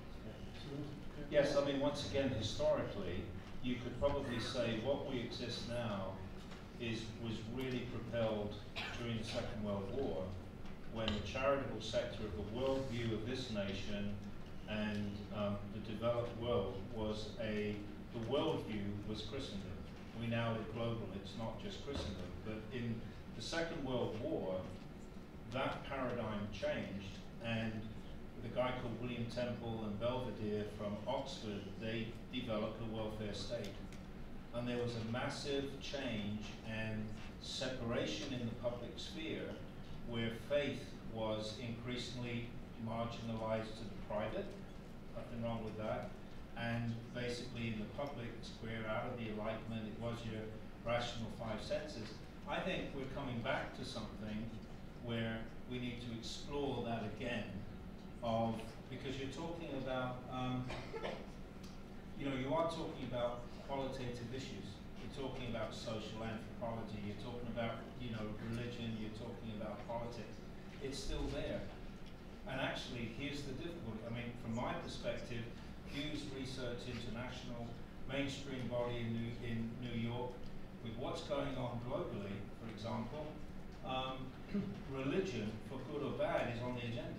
Yes, I mean, once again, historically, you could probably say what we exist now is was really propelled during the Second World War, when the charitable sector of the worldview of this nation and um, the developed world was a, the worldview was Christendom. We now live global, it's not just Christendom, but in the Second World War, that paradigm changed, and the guy called William Temple and Belvedere from Oxford, they developed a welfare state. And there was a massive change and separation in the public sphere where faith was increasingly marginalized to the private, nothing wrong with that, and basically in the public square, out of the Enlightenment, it was your rational five senses. I think we're coming back to something where we need to explore that again, of, because you're talking about, um, you know, you are talking about qualitative issues. You're talking about social anthropology, you're talking about, you know, religion, you're talking about politics. It's still there. And actually, here's the difficulty. I mean, from my perspective, Hughes Research International, mainstream body in New, in New York, with what's going on globally, for example, um, religion, for good or bad, is on the agenda.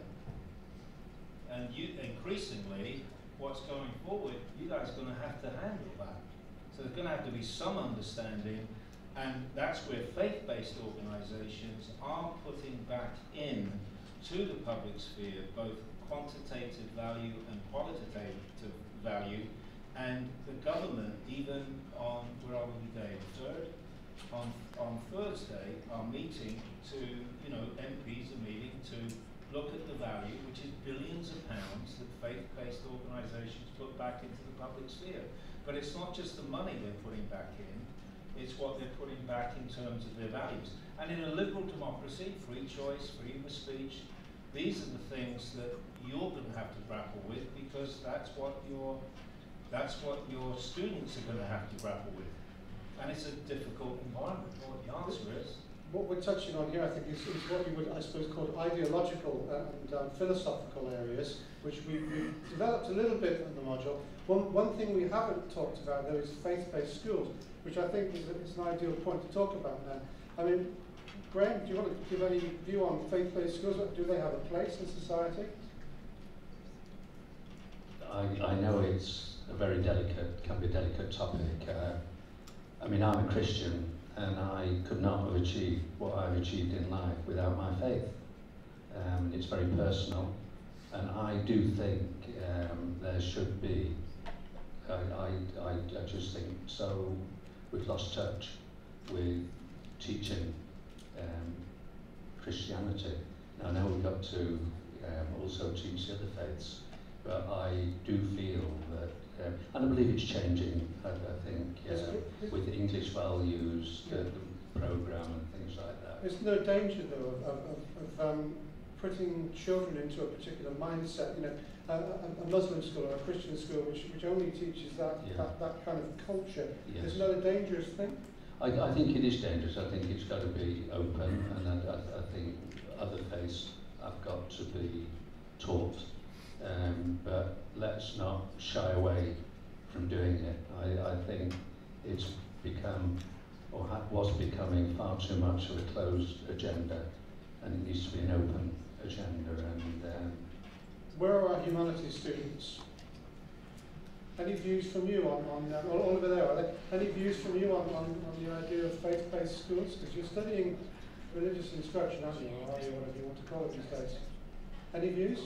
And you, increasingly, what's going forward, you guys are going to have to handle that. So there's going to have to be some understanding, and that's where faith-based organizations are putting back in to the public sphere both quantitative value and qualitative value, and the government, even on, where are we today, the third? On, on Thursday, are meeting to, you know, M Ps are meeting to look at the value, which is billions of pounds that faith-based organizations put back into the public sphere. But it's not just the money they're putting back in, it's what they're putting back in terms of their values. And in a liberal democracy, free choice, freedom of speech, these are the things that you're going to have to grapple with, because that's what your, that's what your students are going to have to grapple with. And it's a difficult environment. What the answer is. What we're touching on here, I think, is, is what you would, I suppose, call ideological and um, philosophical areas, which we, we developed a little bit in the module. One, one thing we haven't talked about, though, is faith-based schools, which I think is, a, is an ideal point to talk about now. I mean, Graham, do you want to give any view on faith-based schools? Do they have a place in society? I, I know it's a very delicate, can be a delicate topic. Uh, I mean, I'm a Christian, and I could not have achieved what I've achieved in life without my faith. Um, it's very personal, and I do think um, there should be, I, I, I, I just think so, we've lost touch with teaching um, Christianity. Now, I know we've got to um, also teach the other faiths, but I do feel that, um, and I believe it's changing, I, I think, uh, with English values, the, the programme and things like that. There's no danger, though, of, of, of, of um, putting children into a particular mindset. You know, a, a, a Muslim school or a Christian school which, which only teaches that, Yeah. that, that kind of culture. Yes. Isn't that a dangerous thing? I, I think it is dangerous. I think it's got to be open, and I, I, I think other faiths have got to be taught. Um, but let's not shy away from doing it. I, I think it's become or ha was becoming far too much of a closed agenda, and it needs to be an open agenda. And um, where are our humanities students? Any views from you on, on uh, all over there, are there any views from you on, on, on the idea of faith-based schools? Because you're studying religious instruction, aren't you, or are you, whatever you want to call it these days? Any views?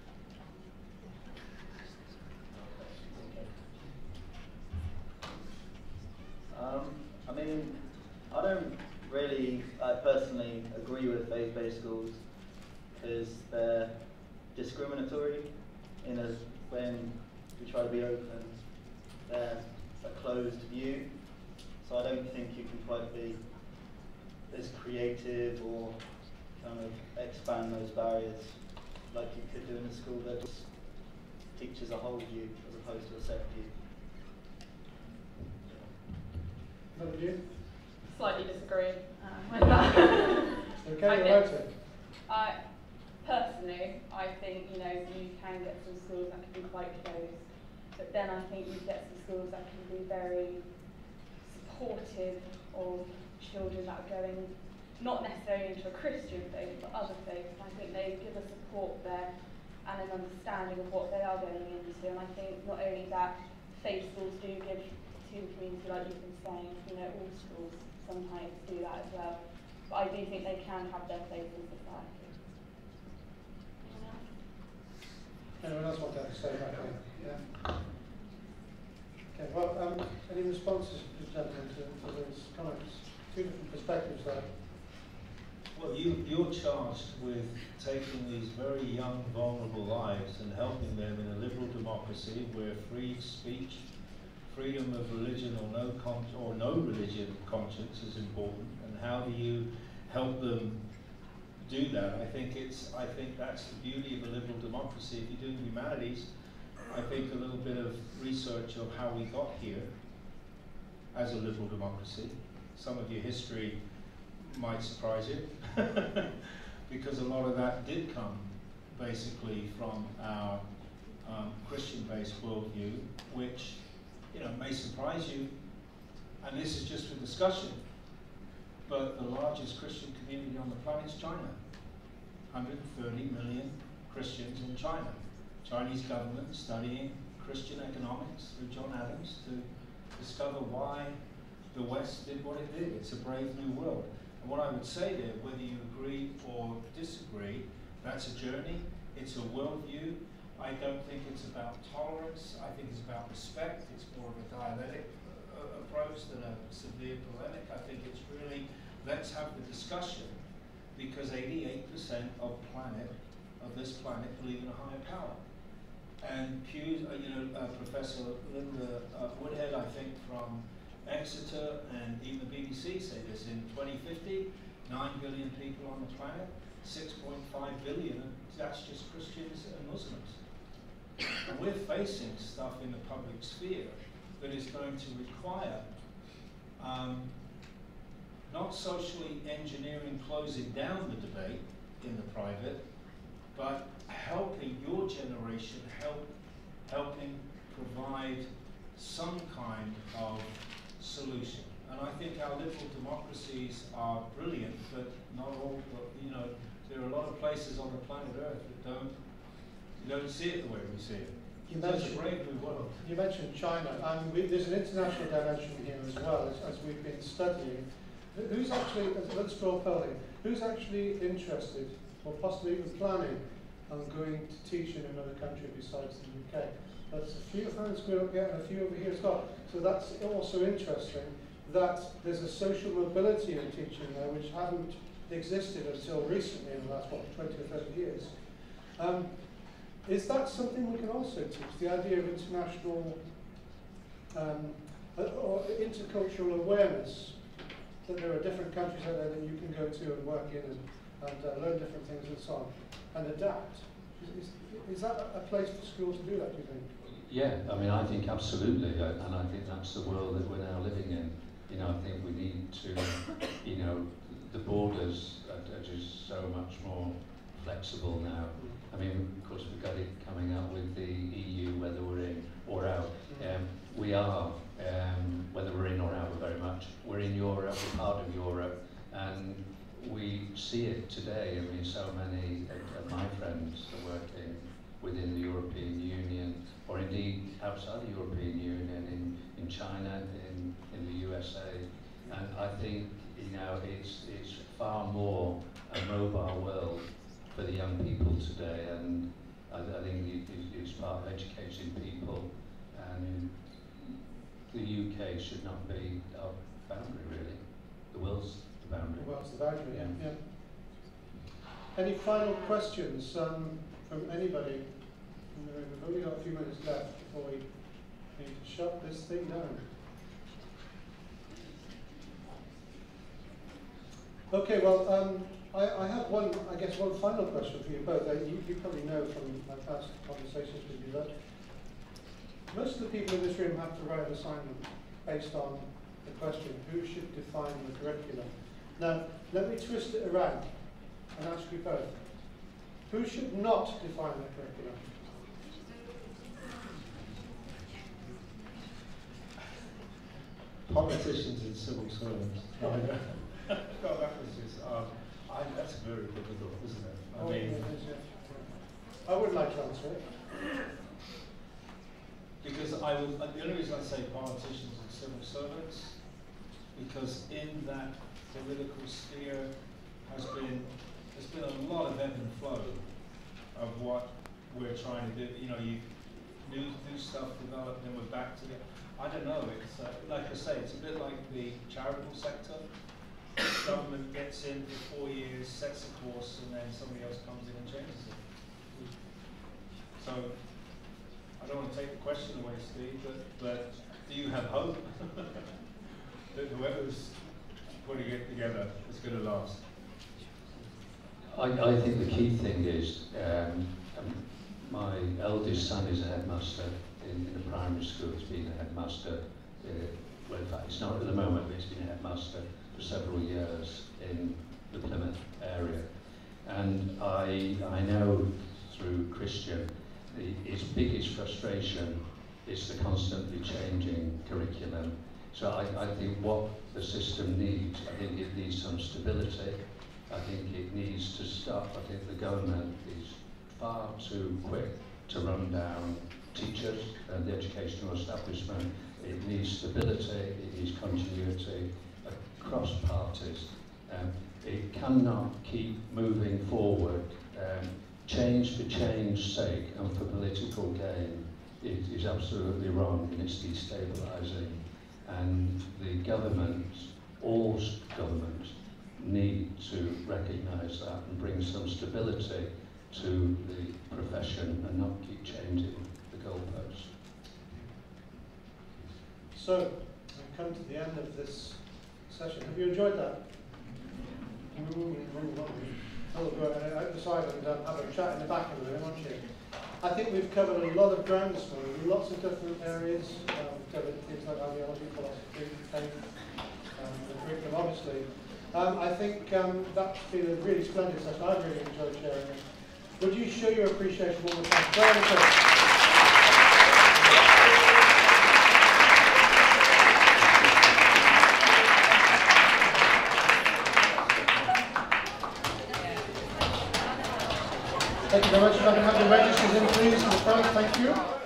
Um, I mean, I don't really, I personally agree with faith-based schools because they're discriminatory in a, when we try to be open, they're a closed view. So I don't think you can quite be as creative or kind of expand those barriers like you could do in a school that just teaches a whole view as opposed to a set view. Another view? Slightly disagree um, with that. Okay, I you're think, right. I, personally, I think, you know, you can get some schools that can be quite closed, but then I think you get some schools that can be very supportive of children that are going, not necessarily into a Christian faith, but other faiths. I think they give a support there and an understanding of what they are going into, and I think not only that, faith schools do give to the community, like you've been saying, you know, all schools sometimes do that as well. But I do think they can have their place in society. Anyone else want to have to say about that? Yeah. Okay, well, um, any responses, gentlemen, to, to those comments? Two different perspectives there. Well, you, you're charged with taking these very young, vulnerable lives and helping them in a liberal democracy where free speech, freedom of religion or no con or no religion conscience is important. And how do you help them do that? I think it's. I think that's the beauty of a liberal democracy. If you're doing humanities, I think a little bit of research of how we got here as a liberal democracy. Some of your history might surprise you, because a lot of that did come basically from our um, Christian-based worldview, which, you know, may surprise you. And this is just for discussion, but the largest Christian community on the planet is China. one hundred thirty million Christians in China. Chinese government studying Christian economics through John Adams to discover why the West did what it did. It's a brave new world. And what I would say there, whether you agree or disagree, that's a journey, it's a worldview. I don't think it's about tolerance, I think it's about respect. It's more of a dialectic uh, approach than a severe polemic. I think it's really, let's have the discussion, because eighty-eight percent of planet, of this planet, believe in a higher power. And Pew, uh, you know, uh, Professor Linda uh, Woodhead, I think from Exeter, and even the B B C say this, in twenty fifty, nine billion people on the planet, six point five billion, that's just Christians and Muslims. And we're facing stuff in the public sphere that is going to require um, not socially engineering closing down the debate in the private, but helping your generation, help, helping provide some kind of solution. And I think our liberal democracies are brilliant, but not all, you know, there are a lot of places on the planet Earth that don't, you don't see it the way we see it. You it's mentioned, a brave new world. You mentioned China, and we, there's an international dimension here as well, as, as we've been studying. Who's actually, let's draw a parallel here, who's actually interested, or possibly even planning, on going to teach in another country besides the U K? That's a few hands going up here and a few over here as well. So that's also interesting, that there's a social mobility in teaching there which hadn't existed until recently in the last, what, twenty or thirty years. Um, is that something we can also teach, the idea of international um, uh, or intercultural awareness, that there are different countries out there that you can go to and work in and, and uh, learn different things and so on, and adapt? Is, is, is that a place for schools to do that, do you think? Yeah, I mean, I think absolutely, uh, and I think that's the world that we're now living in. You know, I think we need to, you know, the borders are, are just so much more flexible now. I mean, of course, we've got it coming up with the E U, whether we're in or out. Um, we are, um, whether we're in or out, we're very much. We're in Europe, we're part of Europe, and we see it today. I mean, so many of, of my friends are working within the European Union, or indeed outside the European Union, in, in China, in, in the U S A. And I think, you know, it's, it's far more a mobile world for the young people today, and I, I think it, it, it's part of educating people, and the U K should not be our boundary, really. The world's the boundary. The world's the boundary, yeah. Yeah. yeah. Any final questions um, from anybody in the room? We've only got a few minutes left before we need to shut this thing down. Okay, well, um, I, I have one, I guess, one final question for you both. Uh, you, you probably know from my past conversations with you that most of the people in this room have to write an assignment based on the question, who should define the curriculum? Now, let me twist it around and ask you both. Who should not define the curriculum? Politicians and civil servants. No, that was just, um, I, that's very difficult, isn't it? I Oh, mean, it is, yeah. I would like to answer it. because I would, uh, the only reason I say politicians and civil servants, because in that political sphere has been, there's been a lot of ebb and flow of what we're trying to do. You know, you new new stuff developed, then we're back to the. I don't know. It's uh, like I say, it's a bit like the charitable sector. Government gets in for four years, sets a course, and then somebody else comes in and changes it. So I don't want to take the question away, Steve, but, but do you have hope that whoever's putting it together is going to last? I, I think the key thing is, um, um, my eldest son is a headmaster in, in a primary school. He's been a headmaster, uh, well, in fact, it's not at the moment, but he's been a headmaster for several years in the Plymouth area. And I, I know through Christian, the, his biggest frustration is the constantly changing curriculum. So I, I think what the system needs, I think it needs some stability. I think it needs to stop. I think the government is far too quick to run down teachers and the educational establishment. It needs stability, it needs continuity across parties. Um, it cannot keep moving forward. Um, change for change's sake and for political gain is, is absolutely wrong, and it's destabilising. And the government, all governments, need to recognise that and bring some stability to the profession and not keep changing the goalposts. So, we've come to the end of this session. Have you enjoyed that? We'll go out the side and um, have a chat in the back of the room, won't you? I think we've covered a lot of ground this morning, lots of different areas. Um, we've covered things like ideology, philosophy, faith, um, the curriculum, obviously. Um, I think um, that's been a really splendid session. I've really enjoyed sharing it. Would you show your appreciation one more time? Very much. Thank you very much. If I can have the registers in, please, in the front. Thank you.